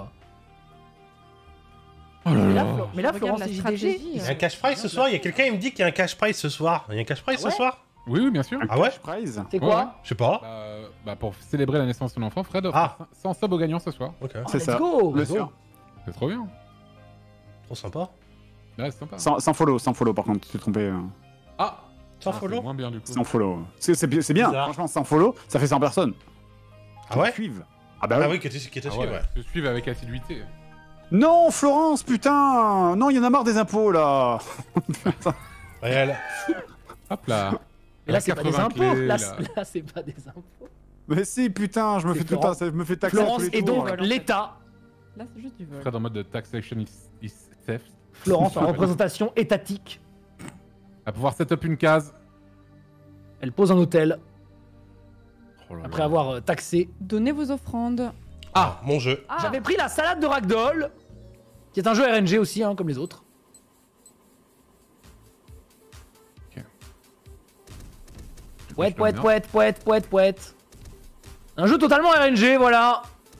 Oh là Mais là, là. Flo- mais là, Regarde Florence la et J D G. stratégie, Il y euh. a un cash prize ce soir. Il y a quelqu'un qui me dit qu'il y a un cash prize ce soir. Il y a un cash prize Ah ouais ce soir. Oui, oui, bien sûr. Ah ouais. Cash prize. C'est Ouais, quoi ouais. Je sais pas. Bah, euh, bah, pour célébrer la naissance de son enfant, Fred offre Ah. cent subs aux gagnants ce soir. Ok. Oh, C'est let's ça. go. Bien let's go. sûr. C'est trop bien. Trop sympa. Ouais, c'est sympa. Sans, sans follow, sans follow par contre, tu t'es trompé. euh. Ah Sans Ah, follow. c'est moins bien du coup. Sans follow. C'est c'est bi- c'est bien, Bizarre. franchement, sans follow, ça fait cent personnes. Ah ouais. Suivent. Ah bah Ah oui. oui, que tu qui te Ah suit, ouais, ouais. Je suive avec assiduité. Non, Florence, putain. Non, il y en a marre des impôts là. Réel. Hop là. Mais là, c'est pas des quatre-vingts impôts. clés, Là, là. c'est- là, c'est pas des impôts. Mais si, putain, je me C'est fais tout Florence. ça, je me fais taxer à Florence tous les est tours, donc là. l'État. Là, c'est juste du vol. Fred en mode de taxation is, is theft. Florence en représentation étatique. À pouvoir set up une case. Elle pose un hôtel Oh là là. après avoir euh, taxé. Donnez vos offrandes. Ah, mon jeu. Ah, J'avais pris la salade de Ragdoll, qui est un jeu R N G aussi, hein, comme les autres. Ok. Pouette, pouette, pouette, pouette, pouette, pouette. Un jeu totalement R N G, voilà.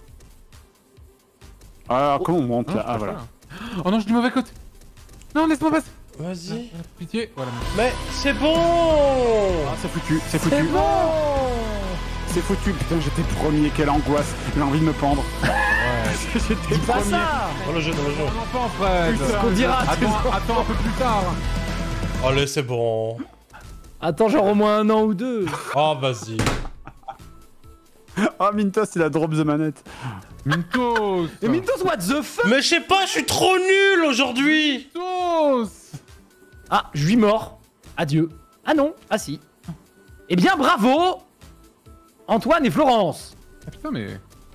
Alors, comment on monte Non, là je Ah peux voilà. pas, là. Oh non, je dis mauvais côté. Non, laisse-moi passer. Vas-y. Pitié. Voilà. Mais c'est bon. Ah, c'est foutu, c'est foutu. C'est bon. C'est foutu, putain, j'étais premier, quelle angoisse. J'ai envie de me pendre. Ouais. J'étais Dis pas premier. ça. Dans le jeu, dans le jeu. Un enfant, Fred. Putain. Qu'on dira. Attends, attends un peu plus tard. Allez, c'est bon. Attends, genre au moins un an ou deux. Oh, vas-y. Ah, Mintos, il a drop the manette. Mintos. Et Mintos, what the fuck. Mais je sais pas, je suis trop nul aujourd'hui. Mintos. Ah, je suis mort. Adieu. Ah non, ah si. Eh bien, bravo Antoine et Florence. Ah putain, mais.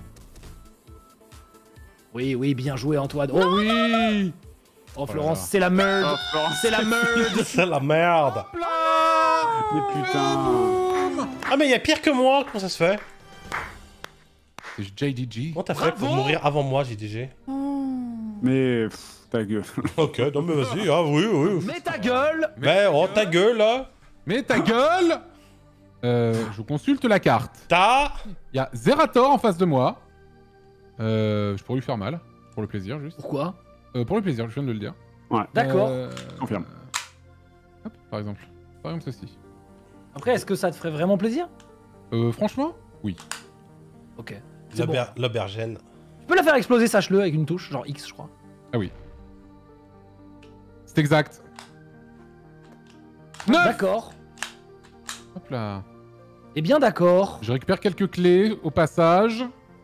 Oui, oui, bien joué Antoine. Oh oui. Oh Florence, là là. c'est la merde. Oh, Florence. C'est la merde. C'est la merde. Mais putain. Ah, mais il y a pire que moi. Comment ça se fait? C'est J D G. Comment t'as fait pour Bravo. mourir avant moi, J D G? Oh. Mais pff, ta gueule. Ok, non mais vas-y, ah oui, oui. Mets ta gueule. Mais oh ta gueule là. Mais ta gueule. Euh, je consulte la carte. T'as... Il y a Zerator en face de moi. Euh, je pourrais lui faire mal. Pour le plaisir, juste. Pourquoi? Euh, pour le plaisir, je viens de le dire. D'accord. Euh, Confirme. Hop, par exemple. Par exemple, ceci. Après, est-ce que ça te ferait vraiment plaisir? Euh, franchement, oui. Ok. C'est bon. L'auber- L'aubergine. Tu peux la faire exploser, sache-le, avec une touche, genre X, je crois. Ah oui. C'est exact. neuf. D'accord. Hop là. Eh bien, d'accord. Je récupère quelques clés au passage.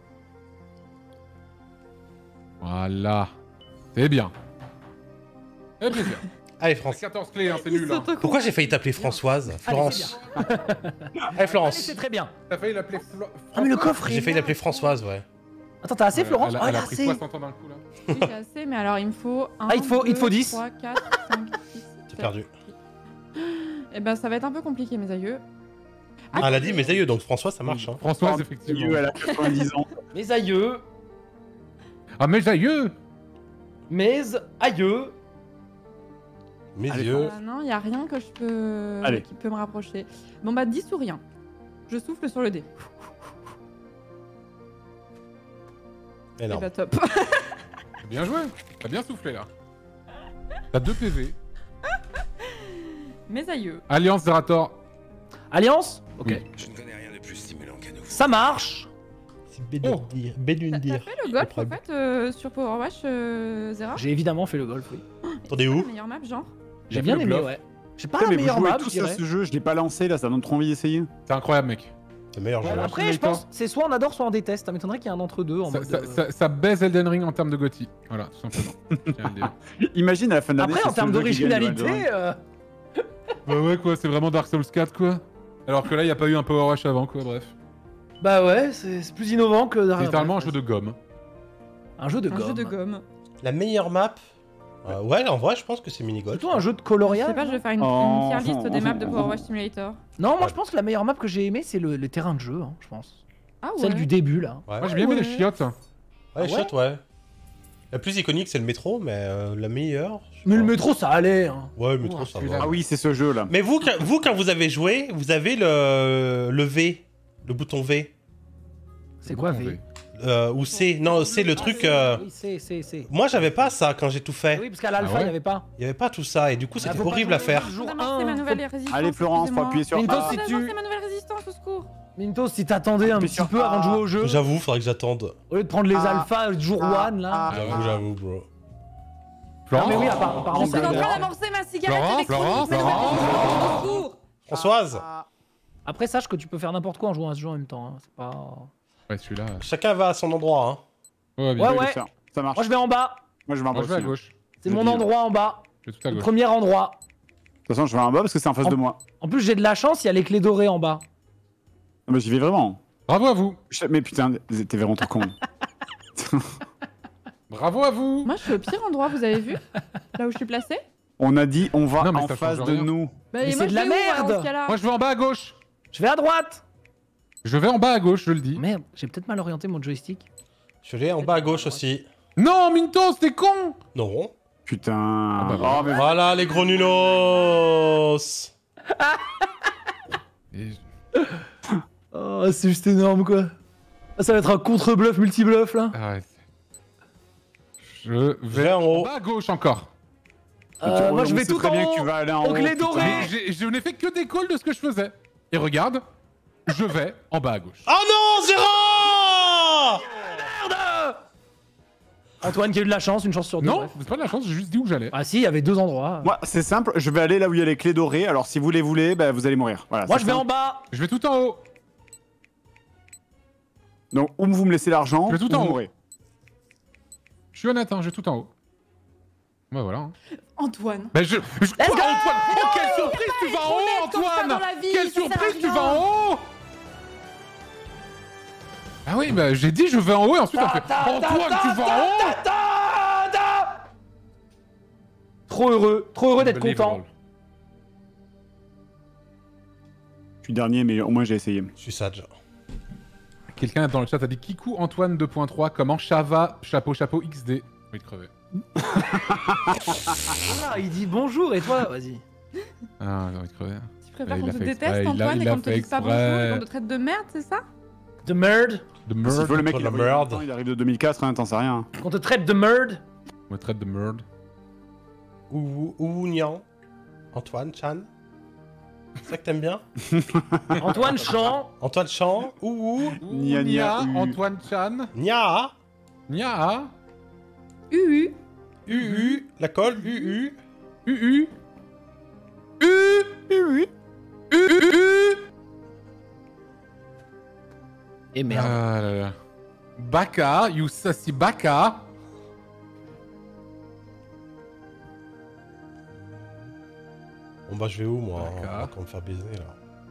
Voilà. C'est bien. Et plaisir. Allez, France. quatorze clés, hein, c'est nul. Hein. Pourquoi j'ai failli t'appeler Françoise? Florence. Allez, Florence. Allez, c'est très bien. T'as failli l'appeler Flo... Ah, mais le coffre J'ai est failli là. l'appeler Françoise, ouais. Attends, t'as assez, Ouais, Florence? Elle, a- Oh, elle elle a a pris assez. soixante ans d'un coup là. Oui, j'ai assez, mais alors il me faut un, Ah, il te faut- il te faut deux, dix. trois, quatre, cinq, six, J'ai sept. perdu. Eh ben, ça va être un peu compliqué, mes aïeux. Ah, elle a dit mes aïeux, donc François, ça marche. Hein. Françoise, Oh, effectivement. Dieu, elle a quatre-vingt-dix ans. Mes aïeux. Ah, mais aïeux. Mes aïeux. Mes Allez, yeux. Ah non, il a rien que je peux... Allez. qui peut me rapprocher. Bon bah, dix ou rien. Je souffle sur le dé. Eh Énorme. bah, top. Bien joué. T'as bien soufflé là. T'as deux P V. Mes aïeux. Alliance Zerator. Alliance? Ok. Oui. Je ne connais rien de plus stimulant qu'un nouveau. Ça marche. C'est Bédundir. Bédundir. T'as fait le golf, en fait, euh, sur Power Wash, euh, Zera? J'ai évidemment fait le golf, oui. Attendez C'est où? la meilleure map, genre? J'ai J'ai bien fait le aimé, bluff. ouais. J'ai pas Putain, la mais vous meilleure jouez map, tous je à dirais. ce jeu, je l'ai pas lancé là, ça donne trop envie d'essayer. C'est incroyable, mec. C'est le meilleur jeu. Ouais, après, je Simulator. pense, c'est soit on adore, soit on déteste. Ça m'étonnerait qu'il y ait un entre deux en Ça, mode. ça, euh, ça, ça baise Elden Ring en termes de Gotti. Voilà, tout simplement. Je tiens à le dire. Imagine à la fin de l'année. Après, en c'est termes ce jeu qui gagne, d'originalité, euh, Bah ouais, quoi, c'est vraiment Dark Souls quatre, quoi. Alors que là, il n'y a pas eu un Power Rush avant, quoi, bref. bah ouais, c'est c'est plus innovant que. C'est littéralement un jeu de gomme. Un jeu de Un gomme. jeu de gomme. La meilleure map euh, ouais, en vrai, je pense que c'est Minigolf. Plutôt un jeu de Je coloriage. sais pas, je vais faire une, Oh, une tier list des maps de oh, Power oh. Wash Simulator. Non, moi je pense que la meilleure map que j'ai aimée, c'est le, le terrain de jeu, hein, je pense. Ah ouais. Celle du début là. Ouais, Moi, j'ai bien aimé ouais. les chiottes. ouais, Ah ouais chiottes, ouais. La plus iconique, c'est le métro, mais euh, la meilleure. je sais Mais le pas. métro ça allait. Hein. Ouais, le métro, Oh, ça celui-là. va. Ah oui, c'est ce jeu là. Mais vous, quand- vous, quand vous avez joué, vous avez le, le V, le bouton V. C'est quoi Bouton V Euh, ou C. Non, c'est le truc. euh, Oui, c'est, c'est, c'est. Moi, j'avais pas ça quand j'ai tout fait. Oui, parce qu'à l'alpha, il Ah ouais n'y avait pas. Il y avait pas tout ça, et du coup, Ah, c'était faut pas horrible à jouer faire. le jour D'amorcer un. ma nouvelle résistance. Allez, Florence, faut excusez-moi. appuyer sur Mintos, A. si tu- D'amorcer ma nouvelle résistance, au secours. Mintos, si t'attendais un Appuie petit sur peu avant de A. jouer au jeu, J'avoue, faudrait que j'attende. au lieu de prendre les Ah. alphas le jour Ah. one là. Ah. J'avoue, j'avoue, bro. Ah, Florence mais oui, apparemment. Je apparemment, suis en ça- train d'amorcer ma cigarette Florence, électronique. Florence, ma nouvelle Florence. résistance, au secours. Françoise, Après, sache que tu peux faire n'importe quoi en jouant à ce jeu en même temps. Hein. C'est pas. Ouais, celui-là. chacun va à son endroit, hein. Ouais, bien. Ouais, Oui, ouais. bien sûr. Ça marche. Moi, je vais en bas. Moi, je vais en bas Moi, je vais à aussi. gauche. C'est Je mon dis, endroit en bas. Je vais tout à Le gauche. premier endroit. De toute façon, je vais en bas parce que c'est en face de moi. En plus, j'ai de la chance, il y a les clés dorées en bas. Non, mais j'y vais vraiment. Bravo à vous. Je- Mais putain, t'es vraiment trop con. Bravo à vous. Moi, je suis au pire endroit, vous avez vu? Là où je suis placée? On a dit, on va Non, mais en ça face change de rien. nous. Bah, Mais et c'est moi, de je la vais où, alors, merde. dans ce cas-là Moi, je vais en bas à gauche. Je vais à droite. Je vais en bas à gauche, je le dis. Merde, j'ai peut-être mal orienté mon joystick. Je suis allé en bas à gauche aussi. Non, Mintos, t'es con. Non. Putain. bah, Oh, mais Voilà, les gros nulos. Et- Oh, c'est juste énorme quoi. Ah, ça va être un contre-bluff, multi-bluff là. Ah ouais. Je vais vais en haut. en bas à gauche encore. Euh, moi, on je vais sait tout très en bien haut. que tu vas aller en aux haut, clés putain. dorées. Mais j'ai- je n'ai fait que des calls de ce que je faisais. Et regarde, je vais en bas à gauche. Oh non, Zéro. Antoine qui a eu de la chance, une chance sur deux. Non, bref. c'est pas de la chance, j'ai juste dit où j'allais. Ah si, il y avait deux endroits. Moi, c'est simple, je vais aller là où il y a les clés dorées. Alors, si vous les voulez, bah, vous allez mourir. Voilà, Moi, c'est je vais en simple. bas. Je vais tout en haut. Donc, ou vous me laissez l'argent, Je vais tout ou en vous haut. mourrez. Je suis honnête, hein, je vais tout en haut. Bah voilà. hein. Antoine. Bah je... je... Quoi, go Antoine Oh, quelle surprise, tu vas en haut, honnête comme ça Antoine dans la vie, Quelle ça sert à surprise, tu rien. vas en haut Ah oui, bah j'ai dit je vais en haut et ensuite on fait Antoine, tu vas en haut Trop heureux, trop heureux d'être content. Je suis dernier, mais au moins j'ai essayé. Je suis sage. Quelqu'un dans le chat a dit Kikou Antoine deux point trois, comment Chava, chapeau, chapeau, X D. J'ai envie de crever. Ah, il dit bonjour et toi, vas-y. Ah, j'ai envie de crever. Tu préfères il qu'on l'a te fait déteste, exprès, il l'a- Antoine, il et l'a qu'on te fait dise pas exprès. bonjour et qu'on te traite de merde, c'est ça? De merde. De S'il merde. faut, le mec, Contre il, la arrive merde. de- il arrive de deux mille quatre, hein, t'en sais rien. Qu'on te traite de merde. On me traite de merde. Ou ou Nian. Antoine, Chan. C'est ça que t'aimes bien? Antoine Champ. Antoine Chan. Ou ou. Nia, nia, Nia, u. Antoine Chan. Nia. Nia. U U. U U. La colle. U U. U U. U. U. U. U. U. Et merde. Ah là là. Baka, you sassy Baka. Bon bah je vais où moi? On va D'accord. encore me faire baiser là.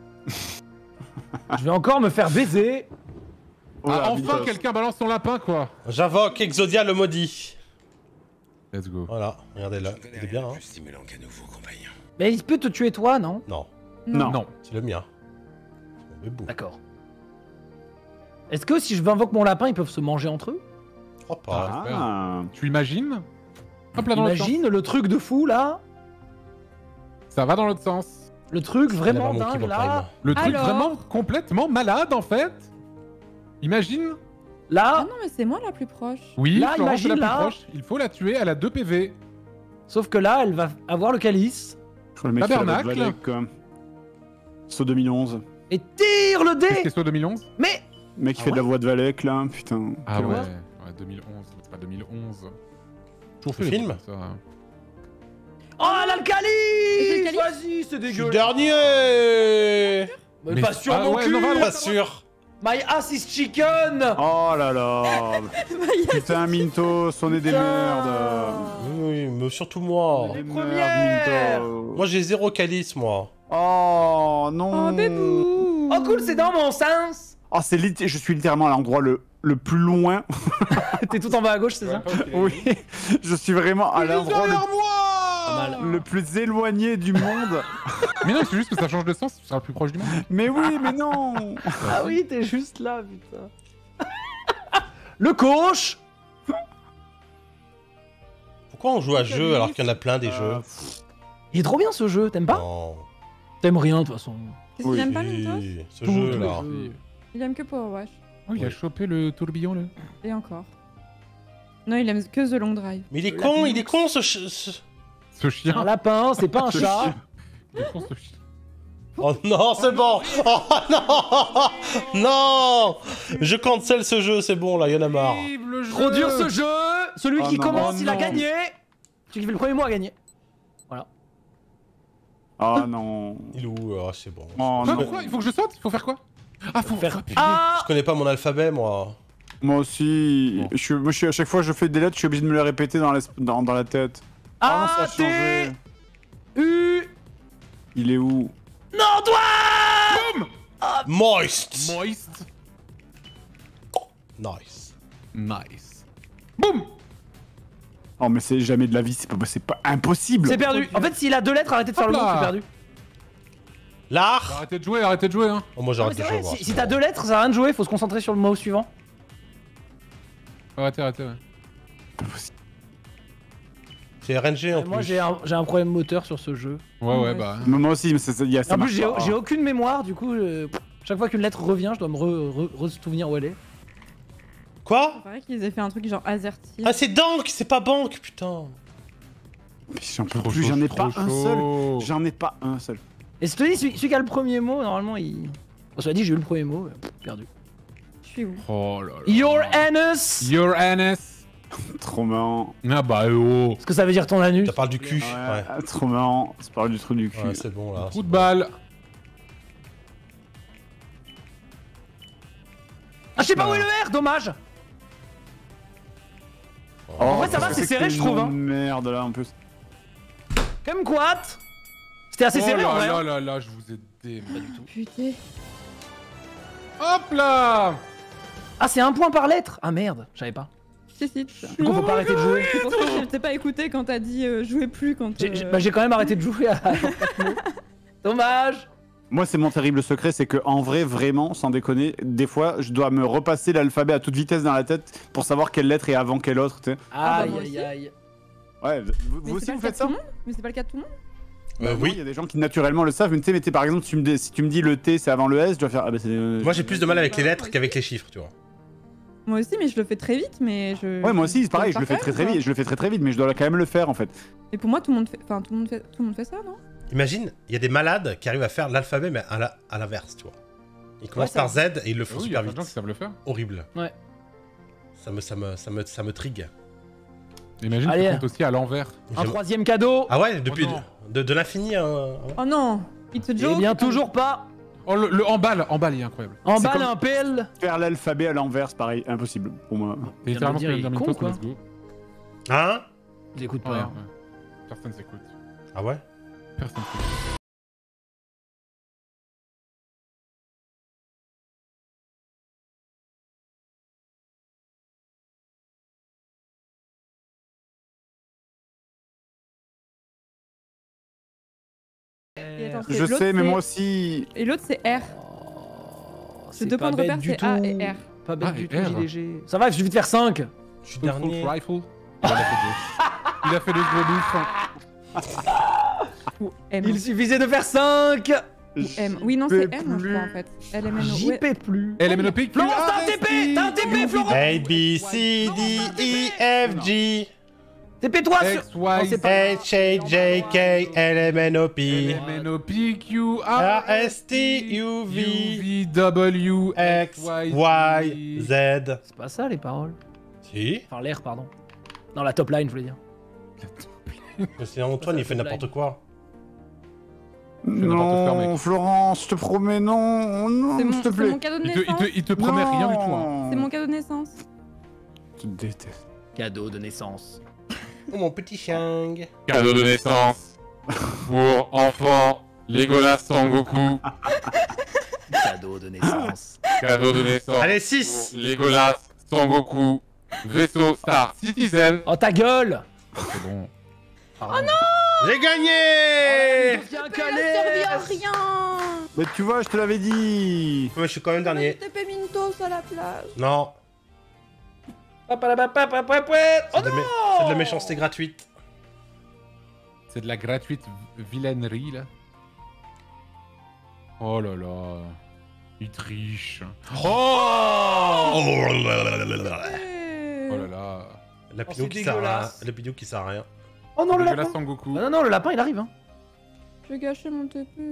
Je vais encore me faire baiser. Oh Ah, là, enfin Mintos. quelqu'un balance son lapin quoi. J'invoque Exodia le maudit. Let's go. Voilà, regardez là. Je ne connais Il est rien bien, de hein? plus stimulant qu'un nouveau compagnon. Mais il peut te tuer toi, non? Non, Non. Non. c'est le mien. C'est mon bébou. D'accord. Est-ce que si je invoque mon lapin, ils peuvent se manger entre eux? Je crois pas. Ah. Tu imagines? Hop là dans l'autre sens. Imagine le truc de fou là. Ça va dans l'autre sens. Le truc vraiment Il y en a mon dingue Keyboard là. Le truc Alors vraiment complètement malade en fait. Imagine. Ah Là. non, mais c'est moi la plus proche. Oui, Là, Florence est la imagine, plus là. proche. Il faut la tuer, elle a deux P V. Sauf que là, elle va avoir le calice. Je crois le mec qui fait la Tabernacle. voix de Valek, quoi. Saut deux mille onze. Et tire le Qu'est-ce dé. que c'est au deux mille onze? Mais. Le mec qui Ah fait de la ouais voix de Valek, là, putain. Ah Quelle ouais. horreur. Ouais, deux mille onze, c'est pas deux mille onze. Toujours Le fait des film trucs comme ça, hein. Oh, l'alcali. J'ai le calice. Vas-y, c'est Je suis dégueulasse. dernier. Mais Mais- pas sûr, ah mon ouais, cul. non, va, Pas sûr. My ass is chicken. Oh là là. Putain, Mintos, on est des merdes. Oui, mais surtout moi. Des premières. merdes, Mintos. Moi j'ai zéro calice, moi. Oh non. Oh, bébou. Oh cool, c'est dans mon sens. Oh, c'est lit- je suis littéralement à l'endroit le, le plus loin. T'es tout en bas à gauche, c'est ça? Oui, je suis vraiment à l'endroit le, Pas mal. le plus éloigné du monde. Mais non, c'est juste que ça change de sens, tu seras le plus proche du monde. Mais oui, mais non. Ah oui, t'es juste là, putain. Le coach. Pourquoi on joue à jeu alors qu'il y en a plein des jeux? Il est trop bien ce jeu, t'aimes pas? Non. T'aimes rien de toute façon. Qu'est-ce Oui. qu'il aime pas, Mintos? Si, Ce Tous jeu les là. jeux. Il aime que Power Wash. Oh, il a Oui. chopé le tourbillon là. Et encore. Non, il aime que The Long Drive. Mais il est Le con, lapin. il est con ce, ch- ce- Ce Un chien. lapin, c'est pas un Ce chat. chien. Il est con, ce chien. Oh non, c'est bon. Oh non. Non. Je cancel ce jeu, c'est bon là, y en a marre. Horrible jeu. Trop dur ce jeu. Celui Oh qui non, commence, oh il a non. gagné. Celui qui fait le premier mot a gagné. Oh non. Il est où? Ah, c'est bon. Oh Ah, non. pourquoi? Il faut que je saute? Il faut faire quoi? Ah, faut Faire- faire. Ah. Je connais pas mon alphabet, moi. Moi aussi. Bon. Je suis, moi, je suis, à chaque fois que je fais des lettres, je suis obligé de me les répéter dans, l'es- dans, dans la tête. Oh non, ça a A T changé. U. Il est où? Non, toi. Moist. Moist. Nice. Nice. Oh, mais c'est jamais de la vie, c'est pas, c'est pas impossible. C'est perdu. En fait, s'il a deux lettres, arrêtez de faire Hop le mot, là. c'est perdu. L'art. Arrêtez de jouer, arrêtez de jouer, hein. Oh, moi Non, j'arrête mais de c'est jouer. vrai, moi, si c'est si t'as bon. deux lettres, ça sert à rien de jouer, faut se concentrer sur le mot suivant. Arrêtez, arrêtez, ouais. Pas possible. C'est R N G en Moi, plus. j'ai un, j'ai un problème moteur sur ce jeu. Ouais, ouais, Ouais. bah. Mais moi aussi, mais c'est- c'est- il y a ça En plus, marche j'ai pas. j'ai aucune mémoire, du coup, euh, chaque fois qu'une lettre revient, je dois me re- re- re-souvenir où elle est. Quoi? Il paraît qu'ils aient fait un truc genre Azerty. Ah, c'est Dank, c'est pas Banque, putain. Mais J'en peux Trop plus, chaud, j'en ai trop pas un seul. chaud. J'en ai pas un seul. Et si je te dis, celui, celui qui a le premier mot, normalement, il. Bon, cela dit, j'ai eu le premier mot, euh, pff, perdu. Je suis où? Oh là là. Your anus. Your anus. Trop marrant. Ah bah oh. Ce que ça veut dire ton anus. Ça parle du cul. Ouais, Ouais. ah, trop marrant. C'est pas du trou du cul. Ouais, c'est bon là. Coup de balle. Ah, je sais pas où est le R, dommage. Oh, En vrai, ça va, qu'est-ce que c'est c'est serré, que je ces trouve, noms hein. de Merde là en plus. Comme quoi. C'était assez Oh serré en là vrai. là hein. là là, je vous ai dé... Pas du tout. Putain. Hop là. Ah, c'est un point par lettre. Ah merde, je savais pas. Si, si. Du coup, faut pas arrêter de jouer. C'est pour ça que je t'ai pas écouté quand t'as dit euh, jouer plus quand. J'ai j'ai- euh, bah, j'ai quand même arrêté de jouer à quatre mots. Dommage. Moi, c'est mon terrible secret, c'est que en vrai, vraiment, sans déconner, des fois, je dois me repasser l'alphabet à toute vitesse dans la tête pour savoir quelle lettre est avant quelle autre, tu sais. Ah, bah, Aïe moi aïe aussi. aïe. Ouais, vous, mais vous c'est aussi pas vous le cas faites de ça tout le monde Mais c'est pas le cas de tout le monde. Euh, Bah non, oui. Il y a des gens qui naturellement le savent, mais tu sais, mais t'es- par exemple, tu me dis- si tu me dis le T c'est avant le S, je dois faire. Ah bah c'est. Moi j'ai plus de mal avec les lettres qu'avec les chiffres, tu vois. Moi aussi, mais je le fais très vite, mais je. Ouais, moi aussi, c'est pareil, peux je le pas fais très faire, très quoi. vite, je le fais très très vite, mais je dois quand même le faire en fait. Et pour moi, tout le monde fait. Enfin, tout le monde fait. Tout le monde fait ça, non? Imagine, il y a des malades qui arrivent à faire l'alphabet mais à la- à l'inverse, tu vois. Ils commencent ça par Z et ils le font Oui, il y a super plein de vite. gens qui savent le faire. Horrible. Ouais. Ça me, ça me, ça me, ça me trigue. Imagine Allez. tu comptes aussi à l'envers. Un J'aime- troisième cadeau. Ah ouais, depuis Oh non. de, de l'infini. hein, hein. Oh non! It's a Eh joke! bien, toujours pas. Oh, le, le en balle, en balle, il est incroyable. En C'est balle, comme- un pelle. Faire l'alphabet à l'envers, c'est pareil, impossible pour moi. T'es Viens de littéralement dire, comme il est Dermin con, Toast, quoi. let's go. Hein? J'écoute pas. Ouais, hein. ouais. Personne s'écoute. Ah ouais? Personne s'écoute. Et attends, c'est- Je l'autre, sais, mais c'est- moi aussi. Et l'autre, c'est R. Oh, C'est deux pas points de bête repère, du c'est tout. A et R. Pas bête Ah, du et tout, R. J D G. Ça va, il suffit de faire cinq. Je suis Full dernier. rifle. Il a fait deux. Il a fait deux gros bouffes. Ou M. Il suffisait de faire cinq. Ou M. Oui, non, Je c'est peux M, je crois, en fait. L M N O. J'y Ouais. peux plus. L M N O P Q Florence, t'as un T P. T'as un T P, Florence. A, B, C, D, E, F, G, T P toi sur. X, Non, Y, c'est Z, pas- H, A, J, K, L, M, N, O, L P, M N O P Q R, R S, T, U, V, V W X, Y, Z. C'est pas ça les paroles. Si? Enfin l'air, pardon. Non, la top line, je voulais dire. Mais c'est Antoine, il fait n'importe quoi. n'importe quoi, Non, mec. Florence, je te promets, non, non, C'est mon, s'il te c'est plaît. mon cadeau de Il te, il naissance. te, il te promet rien du tout. Hein. C'est mon cadeau de naissance. Je te déteste. Cadeau de naissance. Oh mon petit chang. Cadeau de naissance pour enfant Legolas Sangoku. Cadeau de naissance. Cadeau de naissance Allez, six. pour Legolas Sangoku. Vaisseau Star Citizen. Oh ta gueule. C'est bon. Oh non. J'ai gagné. Tiens, Ça a servi à rien. Mais tu vois, je te l'avais dit. Ouais, je suis quand même dernier. J'ai tapé Mintos à la place. Non. Oh C'est de, la mé- non. c'est de la méchanceté gratuite. C'est de la gratuite vilainerie là. Oh là là. Il triche. Oh, oh là là là là là. Eh. Oh là là. La Oh, pidou c'est qui sert à rien. dégueulasse. La pidou qui sert à rien. Oh non le Legolas lapin. Sangoku. Ah non non le lapin il arrive hein. J'ai gâché mon T P.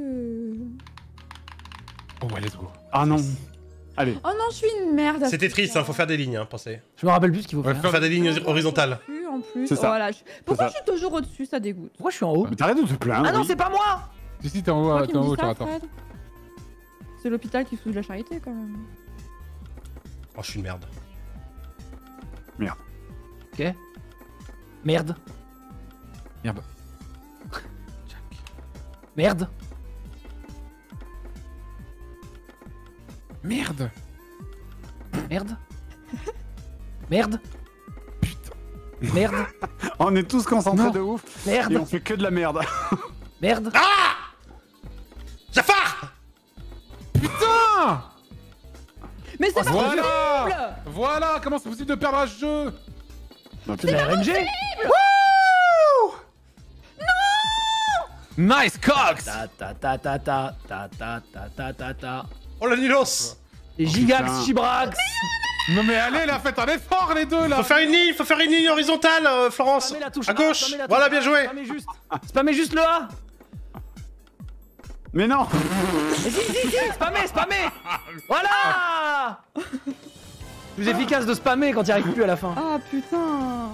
Oh ouais, let's go. Ah non. Allez. Oh non, je suis une merde. à C'était ce triste, point. hein, faut faire des lignes, hein, pensez. Je me rappelle plus ce qu'il faut Ouais, faire. Faut faire des lignes horizontales. Plus, en plus. C'est ça. Voilà. je- Pourquoi ça. je suis toujours au-dessus, ça dégoûte. Pourquoi je suis en haut? Mais t'arrêtes de te plaindre. Ah non oui. c'est pas moi. Si, si, t'es en haut, Pourquoi euh, tu t'es en me haut, dis tu ça, attends. Fred? C'est l'hôpital qui fout de la charité quand même. Oh, je suis une merde. Ok. Merde. Merde. Merde. Merde. Merde. Merde. Putain. Merde. On est tous concentrés Non. de ouf. Et Merde. on fait que de la merde. Merde. Jafar. Putain. Mais c'est pas Voilà. possible. Voilà, comment c'est possible de perdre à ce jeu? C'est de la R N G. Nice Cox. Ta ta ta ta ta ta ta ta ta ta ta. Oh, la Nilos. Et putain. Gigax Chibrax. Non mais allez là, faites un effort les deux là. Faut faire une ligne, faut faire une ligne horizontale, euh, Florence. Spammez la touche À A, gauche. spammez la touche Voilà, A, bien joué. Spammez juste. Spammez juste le A. Mais non. Mais si si si. Spammez spammez. Voilà. Plus efficace de spammer quand il arrive plus à la fin. Ah putain.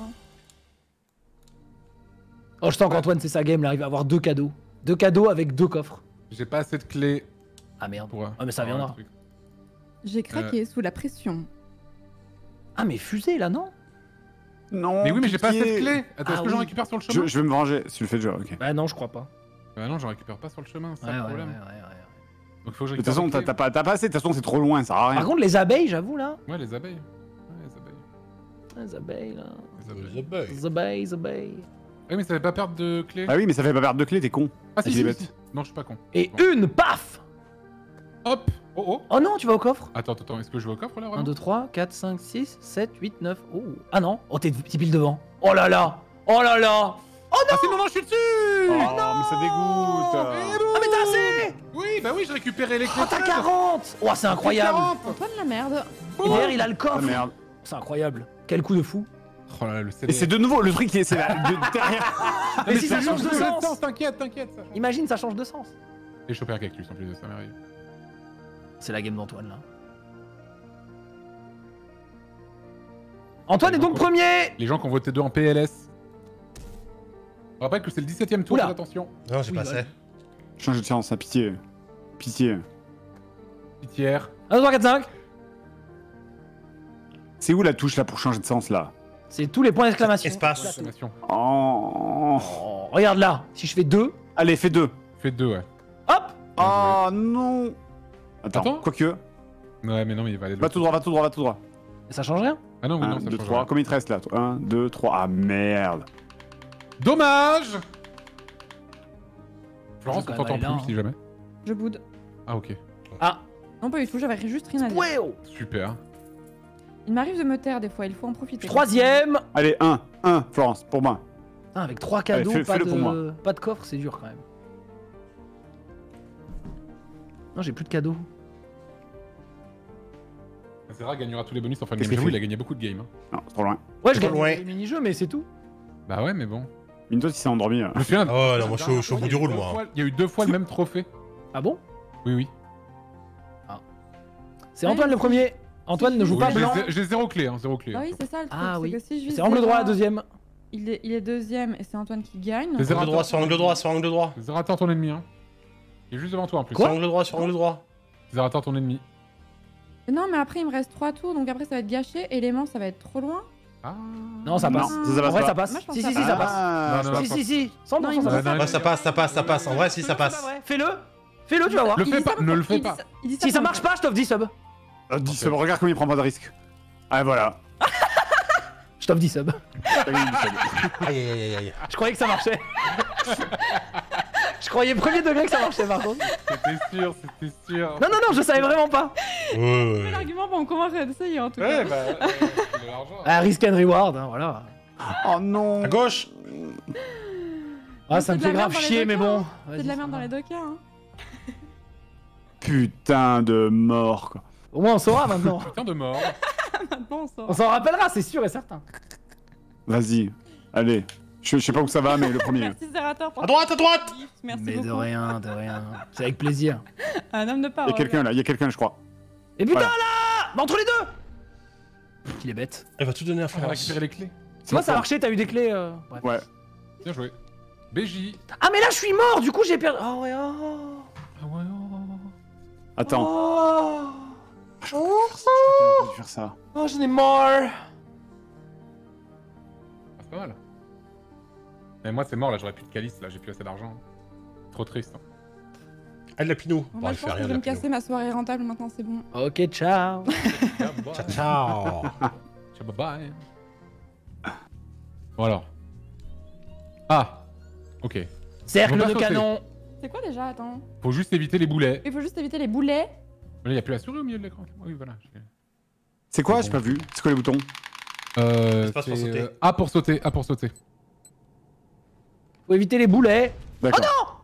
Oh je sens qu'Antoine c'est sa game, il arrive à avoir deux cadeaux. Deux cadeaux avec deux coffres. J'ai pas assez de clés Ah merde. pour. Ah mais ça pour un viendra. truc. J'ai craqué sous la pression. Ah mais fusée là non? Non. Mais oui, mais j'ai pas assez de pitié. clés. Attends, est-ce Ah que j'en oui. récupère sur le Je, chemin? je vais me venger si tu le fais déjà, ok. Bah non je crois pas. Bah non, j'en récupère pas sur le chemin, c'est Ouais, ça ouais, le ouais, problème. ouais, ouais. Donc faut que je De toute récupère. façon, des t'as clés. t'as pas, t'as pas assez, de toute façon, c'est trop loin, ça sert à rien. Par contre les abeilles j'avoue là. Ouais, les abeilles. Ouais, les abeilles. Les abeilles là. Les abeilles. Les abeilles. Les abeilles, les abeilles. Oui, mais ça fait pas perdre de clés. Ah oui, mais ça fait pas perdre de clés, t'es con. Ah si, il si, est si, bête. si. Non, je suis pas con. Et Bon. une, paf. Hop. Oh oh. Oh non, tu vas au coffre. Attends, attends, attends, est-ce que je vais au coffre là un, vraiment? deux, trois, quatre, cinq, six, sept, huit, neuf. Oh. Ah non. Oh, t'es petit pile devant. Oh là là. Oh là là. Ah si, non, non, je suis dessus. Oh, mais ça dégoûte. Ah mais t'as assez. Oui, bah oui, j'ai récupéré les clés. Oh t'as quarante. Oh c'est incroyable. quarante. Antoine la merde. Et derrière il a le Ah coffre. merde. C'est incroyable. Quel coup de fou. Oh là là, le C D. Et c'est de nouveau le truc qui est c'est la- de- derrière. Mais si ça change de de sens. T'inquiète, t'inquiète. ça change. Imagine ça change de sens. Et choper un cactus en plus de ça m'arrive. C'est la game d'Antoine là. Antoine est donc premier. Les gens qui ont voté deux en P L S. Je rappelle que c'est le dix-septième tour, Oula. faites attention. Non, j'ai Oui, pas voilà. assez. Change de séance, hein, pitié. Pitié. Pitière. un, deux, trois, quatre, cinq. C'est où la touche là pour changer de sens là? C'est tous les points d'exclamation. Espace. Exclamation. Oh. Oh, regarde là. Si je fais deux. Allez, fais deux. Faites deux, ouais. Hop. Oh non. Attends, Attends. quoique. Ouais, mais non, mais il va aller de Va l'autre tout droit, va tout droit, va tout droit. Ça change rien. Ah non, oui, un, non, ça deux, change trois. rien. Combien il te reste là? un, deux, trois. Ah merde. Dommage. Florence, Je on vais quand t'entend même aller là, plus si jamais. Je boude. Ah, ok. Ah. Non, pas du tout, j'avais juste rien à dire. Ouais. oh. Super. Il m'arrive de me taire des fois, il faut en profiter. Troisième. Allez, un, un, Florence, pour moi. Putain, avec trois cadeaux, fais- pas, fais-le de... pour moi. pas de coffre, c'est dur quand même. Non, j'ai plus de cadeaux. Zera gagnera tous les bonus en fin de Qu'est-ce game. qu'il J'avoue, fait il a gagné beaucoup de games. hein. Non, c'est trop loin. Ouais, je Trop gagne loin. les mini-jeux, mais c'est tout. Bah ouais, mais bon. Mintos, il s'est endormi là. Je me souviens. Ah ouais, non, moi, je suis au- je suis au bout du roule, Il y a eu deux moi. fois- Il y a eu deux fois le même trophée. Ah bon? Oui, oui. C'est Antoine le premier. Antoine ne joue Oui, pas Oui, j'ai blanc. zé- J'ai zéro clé, hein, zéro clé. Ah oui, c'est ça le truc. Ah c'est oui. que si je C'est angle visais droit pas- la deuxième. il est, il est deuxième et c'est Antoine qui gagne. C'est Angle droit, sur angle droit, sur angle droit. Zerator ton ennemi, hein. Il est juste devant toi en plus. Sur angle droit, sur angle droit. Zerator ton ennemi. Non, mais après, il me reste trois tours, donc après, ça va être gâché. Élément, ça va être trop loin. Ah. Non, ça passe. Non, ça, ça En passe vrai, pas. ça passe. Moi, je pense Si, que si, ça si, ça passe. passe. Ah, Non, non, Si, si, si. cent pour cent, Non, ça il passe. non, Ouais, ça passe, ça passe, ça passe. En vrai, si, ça passe. Fais-le. Fais-le, tu vas voir. Le Il fais dit pas, ça ne le pour- fais il dit pas. ça- il dit Si ça pour- marche pas, je t'offre dix subs. Ah, dix subs, regarde comme il prend pas de risque. Ah, voilà. Je t'offre dix subs. Aïe, aïe, aïe, aïe. Je croyais que ça marchait. Je croyais premier degré que ça marchait par contre. C'était sûr, c'était sûr. Non, non, non, je savais vraiment pas. Ouais, ouais. L'argument pour comment réessayer en tout Ouais, cas. bah, euh, c'est de l'argent. Ah, risk and reward, hein, voilà. Oh non. À gauche. Ah, ça c'est me de la fait grave merde dans les chier, deux mais cas, bon. hein. C'est Vas-y, de la ça merde dans va. les deux cas. Hein. Putain de mort, quoi. Au moins, on saura maintenant. Putain de mort. Maintenant, on sort. On s'en rappellera, c'est sûr et certain. Vas-y. Allez. Je je sais pas où ça va, mais le premier. Merci Zerator pour À droite, à droite. Merci Mais beaucoup. de rien, de rien. C'est avec plaisir. Un homme de Il y parole. a quelqu'un là, il y a quelqu'un, je crois. Et putain Voilà. là bah, entre les deux. Qu'il est bête. Elle va tout donner à On va France. récupérer les clés. C'est moi, ça a marché, t'as eu des clés. euh, bref. Ouais. Bien joué. B J. Ah, mais là, je suis mort, du coup, j'ai perdu. Oh, ouais, oh. Ah ouais, oh. Attends. Oh, J'aurais tellement dû faire ça. oh j'en ai marre. Ah, c'est pas mal. Mais moi, c'est mort, là, j'aurais plus de calice, là, j'ai plus assez d'argent. Trop triste. hein. Elle l'a pinou. Bon, Bon, moi, elle je fait pense que rien, je vais la me pinou. casser ma soirée rentable maintenant, c'est bon. Ok, ciao. Ciao, ciao. Ciao, bye bye. Bon alors. Ah. Ok. Cercle On va de sauter. canon. C'est quoi déjà? Attends. Faut juste éviter les boulets. Il faut juste éviter les boulets. Là, y a plus la souris au milieu de l'écran. Oui, voilà. j'ai- C'est quoi? J'ai pas vu. C'est quoi les boutons? Euh, Espace pour c'est, sauter. euh, A pour sauter, A pour sauter. Faut éviter les boulets. D'accord.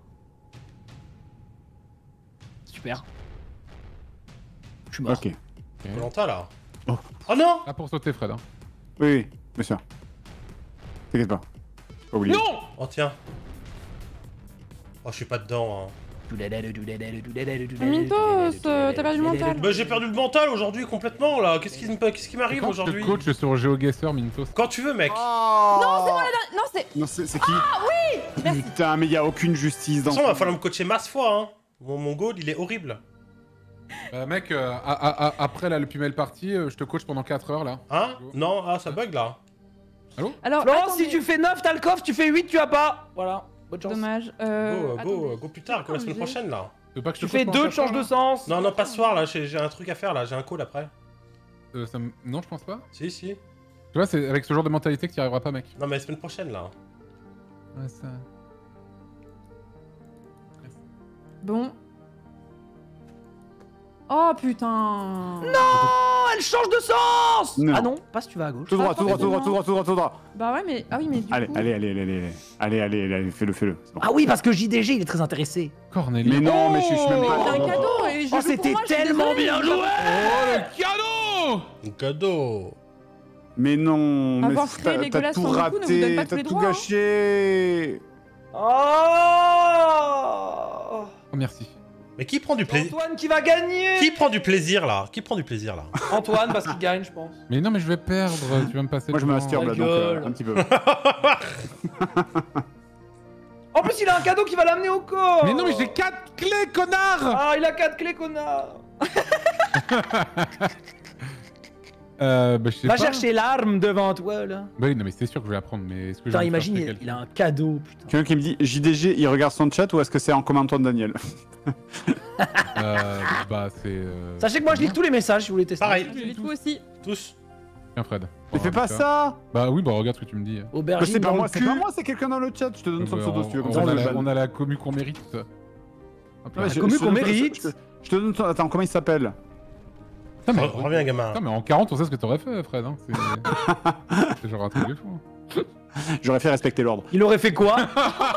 Super. Je suis mort. Ok. Colanta là. Oh. Oh non. A pour sauter, Fred. hein. Oui, oui, bien sûr. T'inquiète pas. Pas oublié. Non. Oh tiens. Oh, je suis pas dedans. Hein. Mintos, euh, t'as perdu le mental. Bah, j'ai perdu le mental aujourd'hui complètement là. Qu'est-ce qui, me- qu'est-ce qui m'arrive Quand je te aujourd'hui? coach sur GeoGuessr, Mintos. Quand tu veux, mec. Non, c'est moi la dernière. Non, c'est. Non, c'est c'est qui? Ah oui. Putain, mais y a aucune justice De dans toute façon, il va ce... falloir me coacher masse fois. Hein. Mon, mon goal, il est horrible. Euh, mec, euh, a- a- a- après là, le Pumel party, euh, je te coach pendant quatre heures là. Hein? Non, ah, ça bug là. Alors, Florence, attendez. si tu fais neuf, t'as le coffre, tu fais huit, tu as pas. Voilà. Bonne chance. Dommage. Euh, Go, go, attendez. go plus tard, comme la semaine Comment prochaine là. Tu veux pas que je Tu te coach fais pendant deux, quatre change heures, de là sens. Non, non, pas ce soir là, j'ai j'ai un truc à faire là, j'ai un call après. Euh, ça me- Non, je pense pas. Si, si. Tu vois, c'est avec ce genre de mentalité que tu y arriveras pas, mec. Non, mais la semaine prochaine là. Ouais, ça. Bon. Oh putain. Oh, elle change de sens. Non. Ah non, pas si tu vas à gauche. Tout droit, tout droit, tout droit, tout droit, tout droit, tout droit. Bah ouais, mais. Ah oui, mais du Allez, coup. allez, allez, allez, allez, allez, allez, allez, allez, fais-le, fais-le. c'est bon. Ah oui, parce que J D G, il est très intéressé. Cornélie. Mais non, mais je suis je suis même Mais pas. il a un cadeau et je Oh, joue pour c'était moi, je suis tellement désolée. bien joué. Oh, le cadeau. Un cadeau. Mais non, mais Avoir créé t'as les t'as golasses tout sans le coup ne vous donne raté, pas tous t'as les tout droits, hein. gâché. Oh, Oh, merci. Mais qui prend du plaisir? Antoine qui va gagner. Qui prend du plaisir là? Qui prend du plaisir là? Antoine, parce qu'il gagne, je pense. Mais non, mais je vais perdre. Tu vas me passer. Moi je le me temps. masturbe là, Ta donc euh, gueule. un petit peu. En plus, il a un cadeau qui va l'amener au corps. Mais non, mais j'ai quatre clés, connard. Ah, il a quatre clés, connard. Euh, bah, je sais Va pas. chercher l'arme devant toi, là. Bah oui, non, mais c'est sûr que je vais la prendre. Mais est-ce que je Putain, vais me faire imagine, tuer il, quelqu'un il a un cadeau, putain. Quelqu'un qui me dit J D G, il regarde son chat ou est-ce que c'est en commentant de Daniel? Euh, bah, c'est. Euh... Sachez que moi, je lis tous les messages si vous voulez tester. Pareil, Je l'ai tout aussi. tous. Tiens, Fred. Mais fais pas ça. Bah oui, bah regarde ce que tu me dis. Bah, Aubergine C'est pas dans moi, le c'est cul. pas moi, c'est quelqu'un dans le chat. Je te donne son Bah, pseudo si tu veux. on, Comme ça, on, je a le la, banne. on a la commu qu'on mérite. Hop là. Ouais, La je- commu je te qu'on donne- mérite. Je te- je te donne son. Attends, comment il s'appelle? Putain, mais, Re- Reviens, gamin. Putain, mais en quarante, on sait ce que t'aurais fait, Fred. Hein. C'est c'est genre un truc de fou. J'aurais fait respecter l'ordre. Il aurait fait quoi?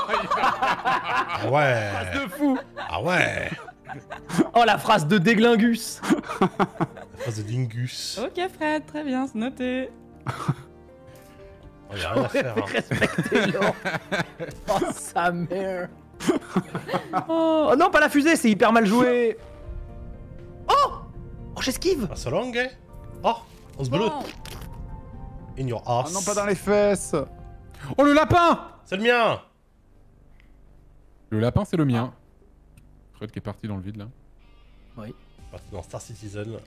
Ah ouais. De fou. Ah ouais. Oh, la phrase de déglingus. La phrase de Dingus. Ok, Fred, très bien, c'est noté. Oh, y a rien à faire. Hein. Respectez l'ordre. Oh, sa mère. Oh, non, pas la fusée, c'est hyper mal joué. Oh. Oh, j'esquive. Ah, so long, eh? Oh, on se bloque. Bon. In your Ah ass. non, pas dans les fesses. Oh, le lapin! C'est le mien. Le lapin, c'est le mien. Fred qui est parti dans le vide là. Parti dans Star Citizen.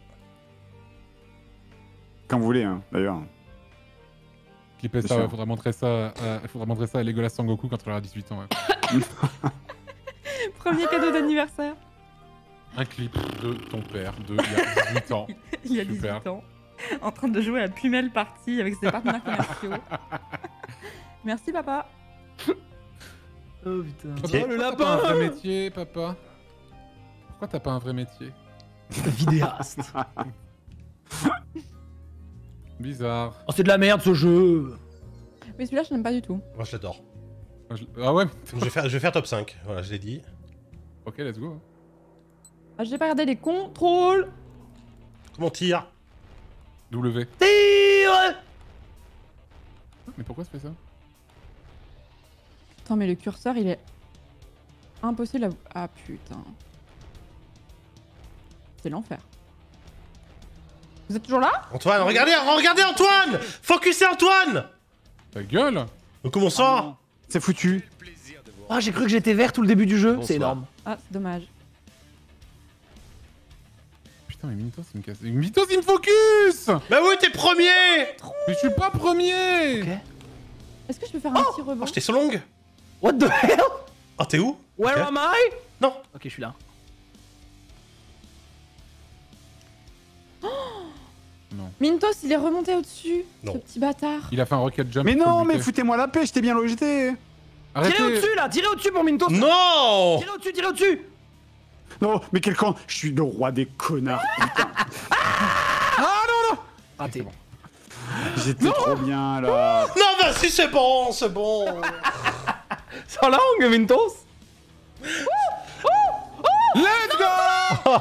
Quand vous voulez, hein, d'ailleurs. Clipper Bien ça, sûr. ouais, faudra montrer ça, euh, faudra montrer ça à Legolas Sangoku quand il aura dix-huit ans. Ouais. Premier cadeau d'anniversaire. Un clip de ton père de il y a dix-huit ans. Il y a Super. dix-huit ans. En train de jouer à la Pumel Party avec ses partenaires commerciaux. Merci papa. Oh putain. Pitié. Papa, le pourquoi t'as pas un lapin vrai métier, papa? Pourquoi t'as pas un vrai métier? Vidéaste. Bizarre. Oh, c'est de la merde ce jeu. Mais celui-là, je n'aime pas du tout. Moi, je l'adore. Ah, je- Ah ouais? Je vais faire, je vais faire top cinq. Voilà, je l'ai dit. Ok, let's go. Ah, j'ai pas regardé les contrôles. Comment on tire? W. Tire. Mais pourquoi ça fait ça? Attends, mais le curseur, il est impossible à... Ah putain. C'est l'enfer. Vous êtes toujours là? Antoine, regardez, regardez Antoine! Focusez Antoine! Ta gueule! Mais comment ça? C'est foutu. Ah, j'ai cru que j'étais vert tout le début du jeu. Bonsoir. C'est énorme. Ah, c'est dommage. Putain, mais Mintos, il me casse. Mintos, il me focus! Bah oui, t'es premier! Mais je suis pas premier! Ok. Est-ce que je peux faire un petit rebond? Oh, j'étais so long! What the hell? Oh, t'es où? Where Ok. am I? Non! Ok, je suis là. Mintos, il est remonté au-dessus. Non. Ce petit bâtard. Il a fait un rocket jump. Mais faut non, le mais buter. foutez-moi la paix, j'étais bien là où j'étais. Arrêtez! Tirez au-dessus là, tirez au-dessus pour Mintos. Non! Tirez au-dessus, tirez au-dessus. Non, mais quel con. Je suis le roi des connards. Raté. J'étais trop bien là. Non, bah si, c'est bon, c'est bon! Sans langue, Mintos. Let's go!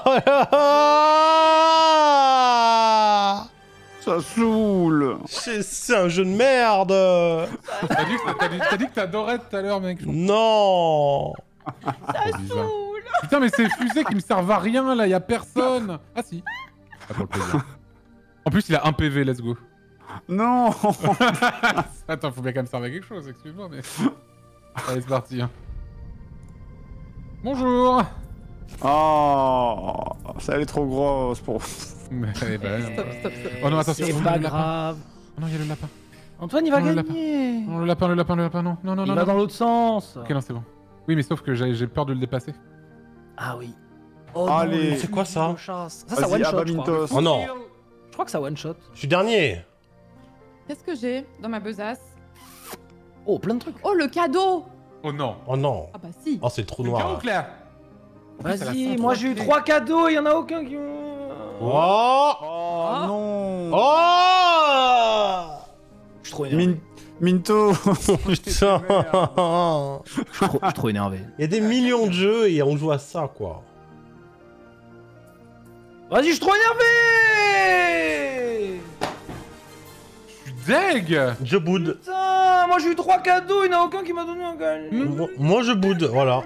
Ça saoule. C'est c'est un jeu de merde! T'as dit, que- t'as dit- t'as dit que t'adorais tout à l'heure, mec. Non! C'est bizarre. Putain, mais c'est fusées qui me servent à rien là, y'a personne! Ah si. Ah, pour le plaisir. En plus, il a un P V, let's go. Non. Attends, faut bien quand même servir à quelque chose, excuse-moi, mais. Allez, c'est parti. hein. Bonjour! Oh, ça allait trop grosse pour. Mais, eh ben, Stop, stop, stop. Oh non, attention, C'est il y a pas le lapin. grave. Oh non, il y a le lapin. Antoine, il va Non, le gagner. Non, le lapin, le lapin, le lapin, non. Non, non, Il non. va non. dans l'autre sens. Ok, non, c'est bon. Oui, mais sauf que j'ai j'ai peur de le dépasser. Ah oui. Oh Allez. non, C'est quoi ça? chasse. Ça, ça Vas-y, one shot. abat Je crois. Mintos. Oh non! Je crois que ça one shot. Je suis dernier! Qu'est-ce que j'ai dans ma besace? Oh, plein de trucs. Oh, le cadeau! Oh non. Oh non! Ah bah si. Oh, c'est le trou noir. Claire? Vas-y, moi j'ai eu trois cadeaux, il y en a aucun qui. Oh! Oh non. Oh! Je suis trop énervé. Min- Minto. Putain! Je suis trop, je suis trop énervé. Il y a des millions de jeux et on joue à ça, quoi. Vas-y, je suis trop énervé. Je suis deg! Je boude. Putain, moi j'ai eu trois cadeaux, il n'y en a aucun qui m'a donné un gagne. Moi, moi, je boude, voilà.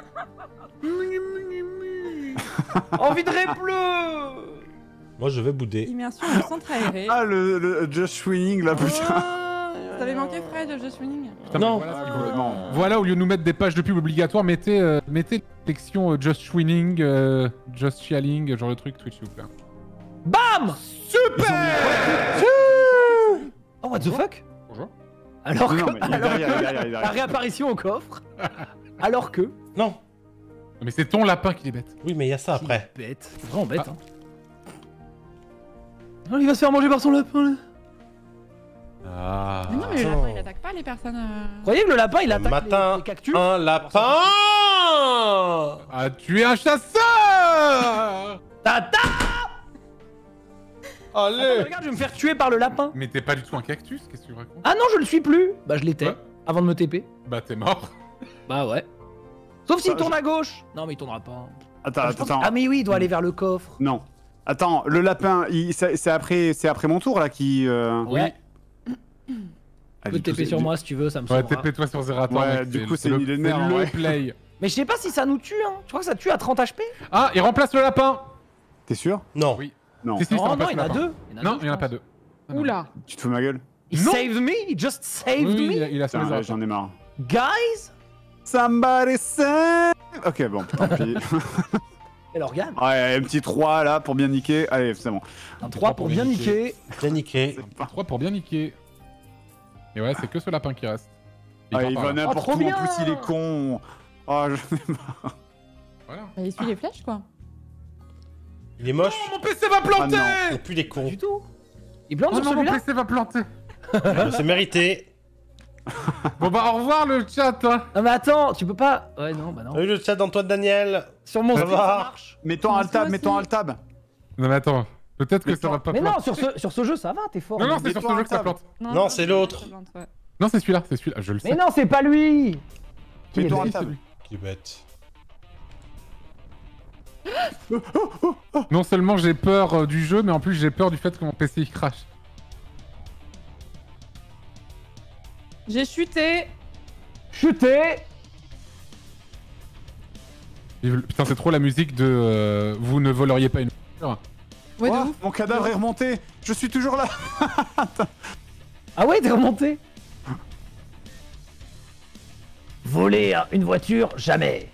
Envie de répleu. Moi, je vais bouder. Immersion au centre aéré. Ah, le, le Just Winning là, putain. Ça avait manqué Fred, le Just Winning. Putain, Non. mais Voilà, ce qu'il faut. Complètement. Voilà, au lieu de nous mettre des pages de pub obligatoires, mettez, euh, mettez l'élection euh, Just Winning, euh, Just Shialing, genre le truc Twitch, s'il vous plaît. Bam. Super! Oh, what the fuck. Bonjour. Alors Non, que. mais il est alors derrière, il est que- derrière, il est La derrière. réapparition au coffre. Alors que. Non. Mais c'est ton lapin qui est bête. Oui, mais il y a ça après. Bête. C'est vraiment bête, Ah. hein. Oh, il va se faire manger par son lapin là. Ah. Mais non, mais le Attends. lapin, il attaque pas les personnes. euh. Vous croyez que le lapin il attaque Matin, les, les cactus? Un lapin! Ah, tu es un chasseur! Tata. Attends, Allez! regarde, je vais me faire tuer par le lapin. Mais t'es pas du tout un cactus, qu'est-ce que tu racontes? Ah non, je le suis plus. Bah, je l'étais Ouais. avant de me T P. Bah, t'es mort. Bah ouais. Sauf s'il Ça, tourne je- à gauche. Non, mais il tournera pas. Attends, Ah, je attends, pense- attends. Ah, mais oui, il doit aller vers le coffre. Non. Attends, le lapin, il- c'est c'est après, c'est après mon tour là qui. euh, Ouais. Ah, Tu peux du T coup, P c'est- sur du- moi si tu veux, ça me Ouais, sauvera. T P-toi sur Zerator, Ouais, mec, du c'est- coup, c'est le, une idée de c'est merde, le ouais. play. Mais je sais pas si ça nous tue, hein. Tu crois que ça tue à trente H P? Ah, il remplace le lapin! T'es sûr? Non. Oui. Non. Si, si, ça Oh non, remplace il y le en a lapin. deux. Il y en a Non, deux, il y en a je pas pense. deux. Ah, non. Oula. Tu te fous de ma gueule? He Non. saved me? He just saved Oui, me? il a, il a sauvé Putain, ouais, Zara. j'en ai marre. Guys? Somebody save. Ok, bon, tant pis. Et l'organe? Ouais, un petit trois là pour bien niquer. Allez, c'est bon. Un trois pour bien niquer. Bien niqué. C'est pas... trois pour bien niquer. Et ouais, c'est que ce lapin qui reste. Et Ah, part il par va là. n'importe Oh, trop où, en bien. plus il est con. Oh, j'en ai marre. Voilà. Bah, il suit les flèches, quoi. Il est moche. Oh, mon P C va planter. Ah, Et puis les Pas cons. du tout. Il plante Oh sur non, mon celui-là? P C va planter. C'est mérité. Bon bah au revoir le chat. Hein. Non mais attends, tu peux pas... Ouais, non, bah non. Salut le chat d'Antoine Daniel. Sur mon Ça stream, va. ça marche. Mets-toi Moi alt tab, aussi. mets-toi alt tab. Non mais attends, peut-être que Mais ça toi- va pas Mais planter. non, sur ce, sur ce jeu, ça va, t'es fort. Non, non, c'est Mets-toi sur ce jeu un que ça tab. plante. Non, c'est l'autre. Ouais. Non, c'est celui-là, c'est celui-là, je le sais. Mais non, c'est pas lui. Qui est Mets-toi bête. alt tab. Qui est bête. Non seulement j'ai peur euh, du jeu, mais en plus j'ai peur du fait que mon P C il crache. J'ai chuté. Chuté. Vive le- Putain, c'est trop la musique de euh, vous ne voleriez pas une voiture. Ouais, de Oh, ouf. mon cadavre est remonté. Je suis toujours là. Ah ouais, t'es remonté. Voler hein, une voiture, jamais.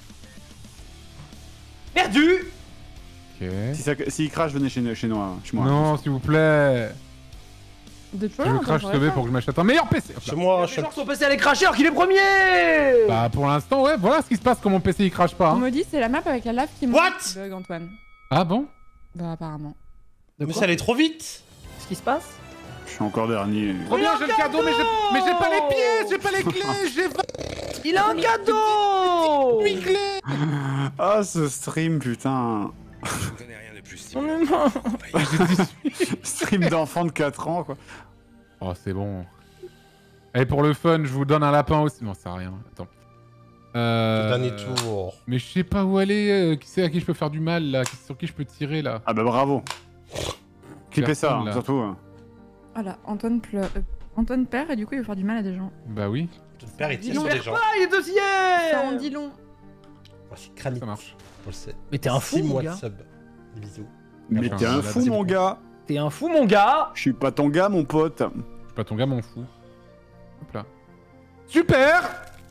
Perdu. Ok. Si ça, s'il crache, venez chez, chez moi. Chez moi. Non, s'il vous plaît. De Si toi, je crache ce B pour que je m'achète un meilleur P C. Chez moi, Les je... gens sont passés à les cracher alors qu'il est premier. Bah pour l'instant, ouais, voilà ce qui se passe quand mon P C il crache pas. On Hein. me dit c'est la map avec la lave qui What monte qui bug, Antoine. Ah bon? Bah, apparemment. De Mais quoi ça allait trop vite. Qu'est-ce qui se passe? Je suis encore dernier. Trop bien, j'ai le cadeau, mais j'ai mais j'ai pas les pieds, j'ai pas les clés, j'ai vingt Il a un cadeau. clés. Ah, ce stream, putain. Je connais rien de plus On stimulant. est mort. Stream d'enfant de quatre ans, quoi. Oh, c'est bon. Et pour le fun, je vous donne un lapin aussi. Non, ça sert à rien. Attends. Euh... Le dernier tour. Mais je sais pas où aller. euh, qui c'est à qui je peux faire du mal là? Qui- Sur qui je peux tirer là? Ah bah bravo. Clippez ça, Personne, hein, là. surtout. hein. Voilà, Antoine pleure. euh, Antoine perd et du coup il veut faire du mal à des gens. Bah oui, Ton père, il tire Dis sur donc. des gens. Ah, il est deuxième. Ça en dit long. Oh, c'est crânique. ça marche. On le sait. Mais t'es un fou, Six mon mois gars. de sub. Des bisous. Mais Enfin, t'es un là, fou, c'est mon bon. gars. T'es un fou, mon gars. Je suis pas ton gars, mon pote. Je suis pas ton gars, mon fou. Hop là. Super.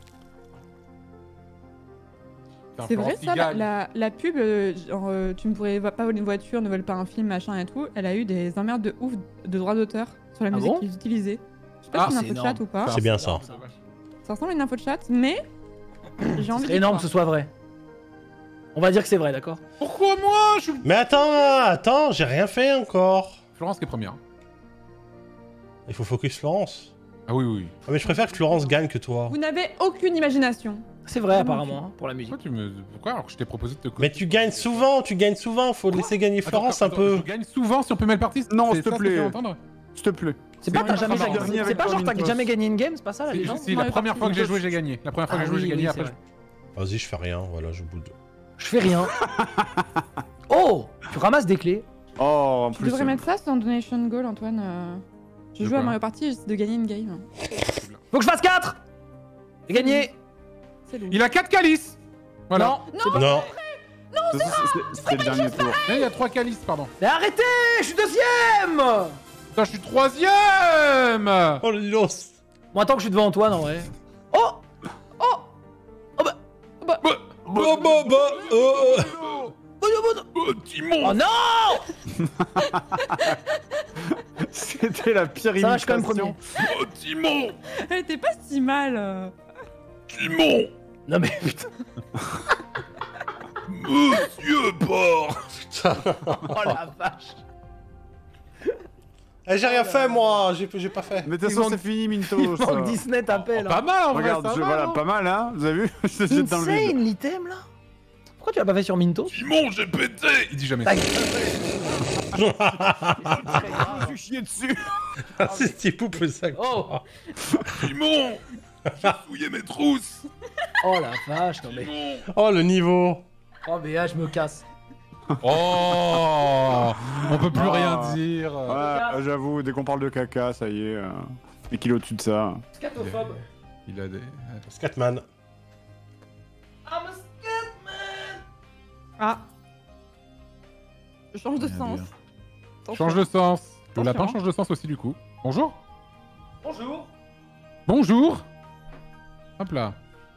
Putain, C'est vrai Florence, ça, il la, gagne. la, la pub, euh, genre euh, tu ne pourrais pas voler une voiture, ne vole pas un film, machin et tout, elle a eu des emmerdes de ouf de droits d'auteur sur la Ah musique bon qu'ils utilisaient. Je sais pas Ah, si c'est c'est une info de chat énorme. ou pas. C'est bien ça. Ça ressemble à une info de chat, mais j'ai envie C'est de énorme que ce soit vrai. On va dire que c'est vrai, d'accord? Pourquoi moi je... Mais attends, attends, j'ai rien fait encore. Florence qui est première. Il faut focus Florence. Ah oui, oui. Ah, mais je préfère que Florence gagne que toi. Vous n'avez aucune imagination. C'est vrai, apparemment, hein, pour la musique. Pourquoi tu me... Pourquoi alors que je t'ai proposé de te... Mais tu gagnes souvent, tu gagnes souvent, faut laisser gagner Attends, Florence attends, un peu. Je gagne souvent si on peut mettre partie. Non, c'est s'il te ça ce que plaît. tu veux entendre. S'il te plaît. C'est pas, C'est t'as jamais pas gagné. dernier C'est avec pas toi, genre t'as Mintos. jamais gagné une game, c'est pas ça la Si, légende? si, Non, la mais première parti, fois que j'ai Mintos. joué, j'ai gagné. La première fois Ah que j'ai joué, oui, j'ai oui, gagné. c'est Après, vrai. Vas-y, je fais rien, voilà, je boude. Je fais rien. Oh, tu ramasses des clés. Oh, en Tu plus. devrais euh, mettre ça sur un donation goal, Antoine. euh. Je De joue à quoi Mario Party, j'essaie de gagner une game. Faut que je fasse quatre. J'ai gagné. C'est lourd. il a quatre calices. Voilà. Non. Non, Non, c'est- c'est- C'était le dernier tour. Eh, il y a trois calices, pardon. Mais arrêtez, je suis deuxième. Putain, je suis troisième. oh le los. Bon, attends que je suis devant Antoine en vrai. Oh. Bah, bah, bah, euh, Oh, Timon. Oh non. C'était la pire Ça va, je suis quand même imitation. premier. Oh, Timon. elle était pas si mal. euh. Timon. Non mais putain. Monsieur Porc. Oh la vache. Eh, j'ai rien fait moi, j'ai j'ai pas fait. Mais de toute Il façon, manque- c'est fini, Mintos. Il manque Disney t'appelle. Pas mal en vrai, Regarde, ça je- va, voilà, non pas mal, hein. Vous avez vu? Je te jette dans le vide. Insane l'item là. Pourquoi tu l'as pas fait sur Minto? Timon, j'ai pété. Il dit jamais. Ta ça. Je suis chié dessus. C'est petit pouple ça. Oh. Timon. J'ai fouillé mes trousses. Oh la vache, non mais. Timon. Oh le niveau. Oh mais là je me casse. Oh. On peut plus Ah. rien dire. Ouais, j'avoue, dès qu'on parle de caca, ça y est. euh, Et qu'il est au-dessus de ça. Scatophobe. Il a des... Scatman. I'm a scatman. Ah. Je change de Bien, sens. bien. Attention. Change de sens. Le Attention, lapin hein. change de sens aussi du coup. Bonjour. Bonjour. Bonjour. Hop là.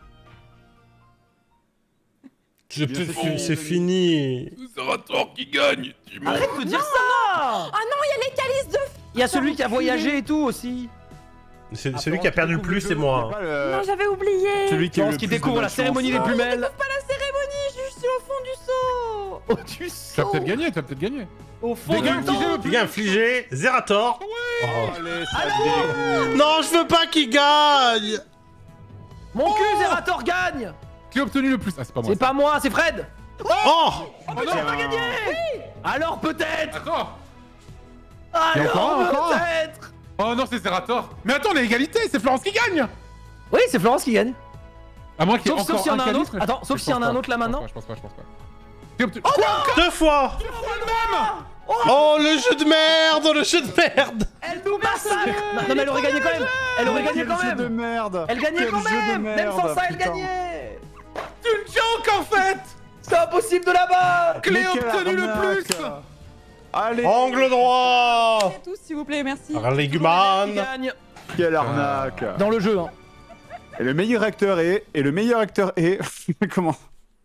Je Bien peux- fait. C'est fini. C'est Zerator qui gagne. Arrête de dire ça. Ah non, il y a les calices de... Il y a celui qui a voyagé et tout aussi. C'est Ah, celui par qui a contre, perdu le découvre plus, jeu, c'est moi. pas le- Non, j'avais oublié. Celui qui, a eu Florence le qui plus découvre de la malchance. cérémonie des pumelles. Pas la cérémonie, je suis au fond du seau. Oh, tu Tu vas sors peut-être gagner, tu vas peut-être gagner. au fond Dégage, du temps. Figé, Tu viens infliger Zerator. Oh. Allez, ça dégoûte. Non, je veux pas qu'il gagne. Mon cul, Zerator gagne. Qui a obtenu le plus? Ah, c'est pas moi. C'est pas moi, c'est Fred. Oh. Oh non. Alors peut-être. Attends. Il y a Alors encore un, encore un. peut-être. Oh non, c'est Zerator. Mais attends, on est à égalité, c'est Florence qui gagne. Oui, c'est Florence qui gagne. À moins qu'il y ait Sauf- sauf encore s'il y en a un calice, autre. mais je- Attends, sauf je s'il y en pense a un pas. autre là Je pense maintenant. pas, Je pense pas, je pense pas. Qui a obtenu- Quoi? Deux fois. Oh, le jeu de merde, le jeu de merde. Elle nous massacre. Non, non, mais elle aurait gagné quand même. Elle aurait gagné Quel quand jeu de même. merde. Elle gagnait Quel quand jeu de même. Même merde, sans ça, elle putain. gagnait. Une joke en fait. C'est impossible de là-bas. Clé Mais quelle obtenue le arnaque. plus. Allez, Angle droit. Tous, s'il vous plaît, merci. Qui Reléguman. gagne quelle arnaque. dans le jeu. Hein. Et le meilleur acteur est... Et le meilleur acteur est... Comment?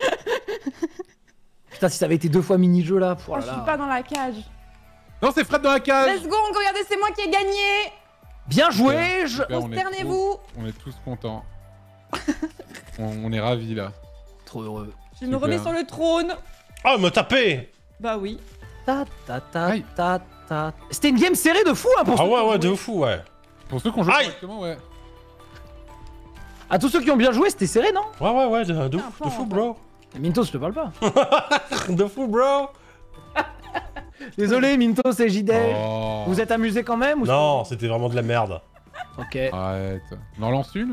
Putain, si ça avait été deux fois mini-jeu là. Oh Oh, là je suis là. pas dans la cage. Non, c'est Fred dans la cage. Let's go, regardez, c'est moi qui ai gagné. Bien joué. Je... Super, on est Prosternez-vous. tous- On est tous contents. on, on est ravis là. Trop heureux. Je me Super. remets sur le trône. Oh, me taper. Bah oui. Ta ta ta Aïe. ta ta. C'était une game serrée de fou hein pour Ah ceux ouais, qui ont ouais, joué. de fou, ouais. Pour ceux qui ont joué Aïe. correctement, ouais. À tous ceux qui ont bien joué, c'était serré, non? Ouais, ouais, ouais, de, de, Ah, de fou, bro. Mintos, je te parle pas. De fou, bro. Désolé, Mintos et J D. Oh. Vous êtes amusés quand même ou Non, c'était vraiment de la merde. Ok. Arrête. On en lance une?